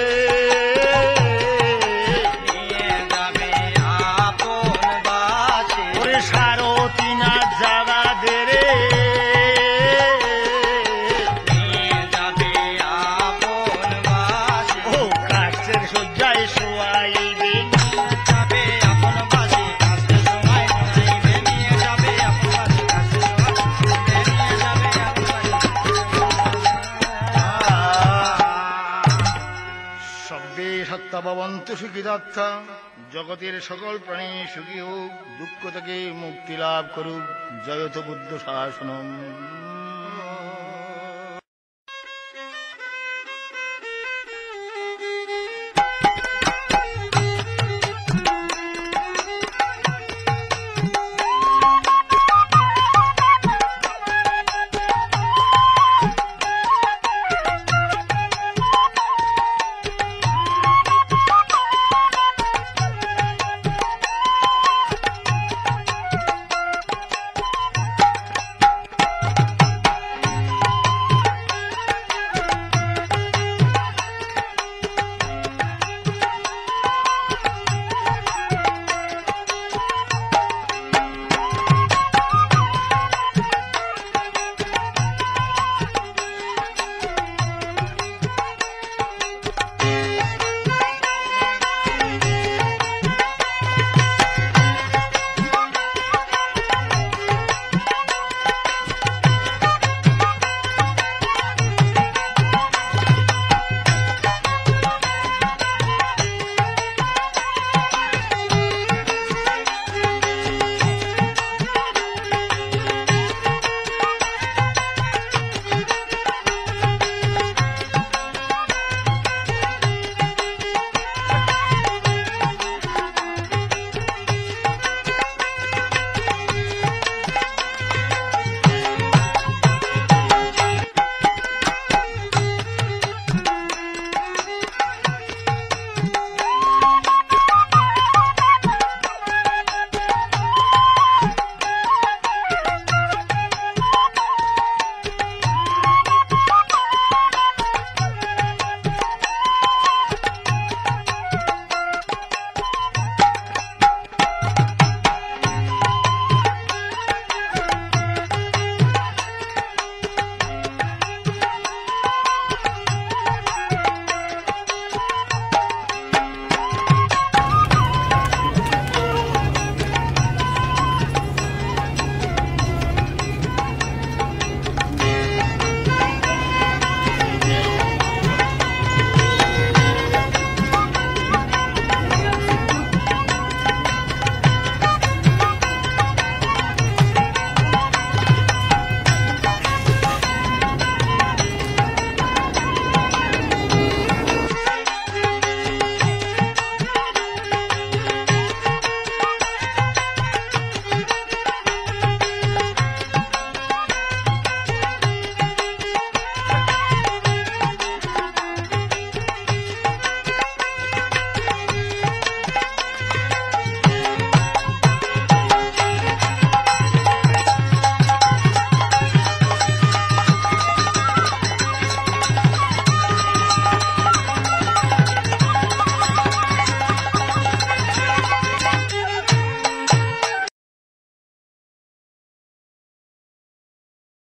নিয়ে যাবে আপন বাসে ওরে সারো তিনা জাগা দে রে নিয়ে যাবে আপন বাসে ও কাছের শয্যায় শোয়াইবে যাবে আপন বাসে কাছে সময় নিয়ে নিয়ে যাবে আপন বাসে কাছে সময় নিয়ে যাবে আপন সব্বে সত্তা ভবন্তু সুখী দত্তা জগতের সকল প্রাণী সুখী হোক দুঃখ থেকে মুক্তি লাভ করুক জয়ত বুদ্ধ শাসনম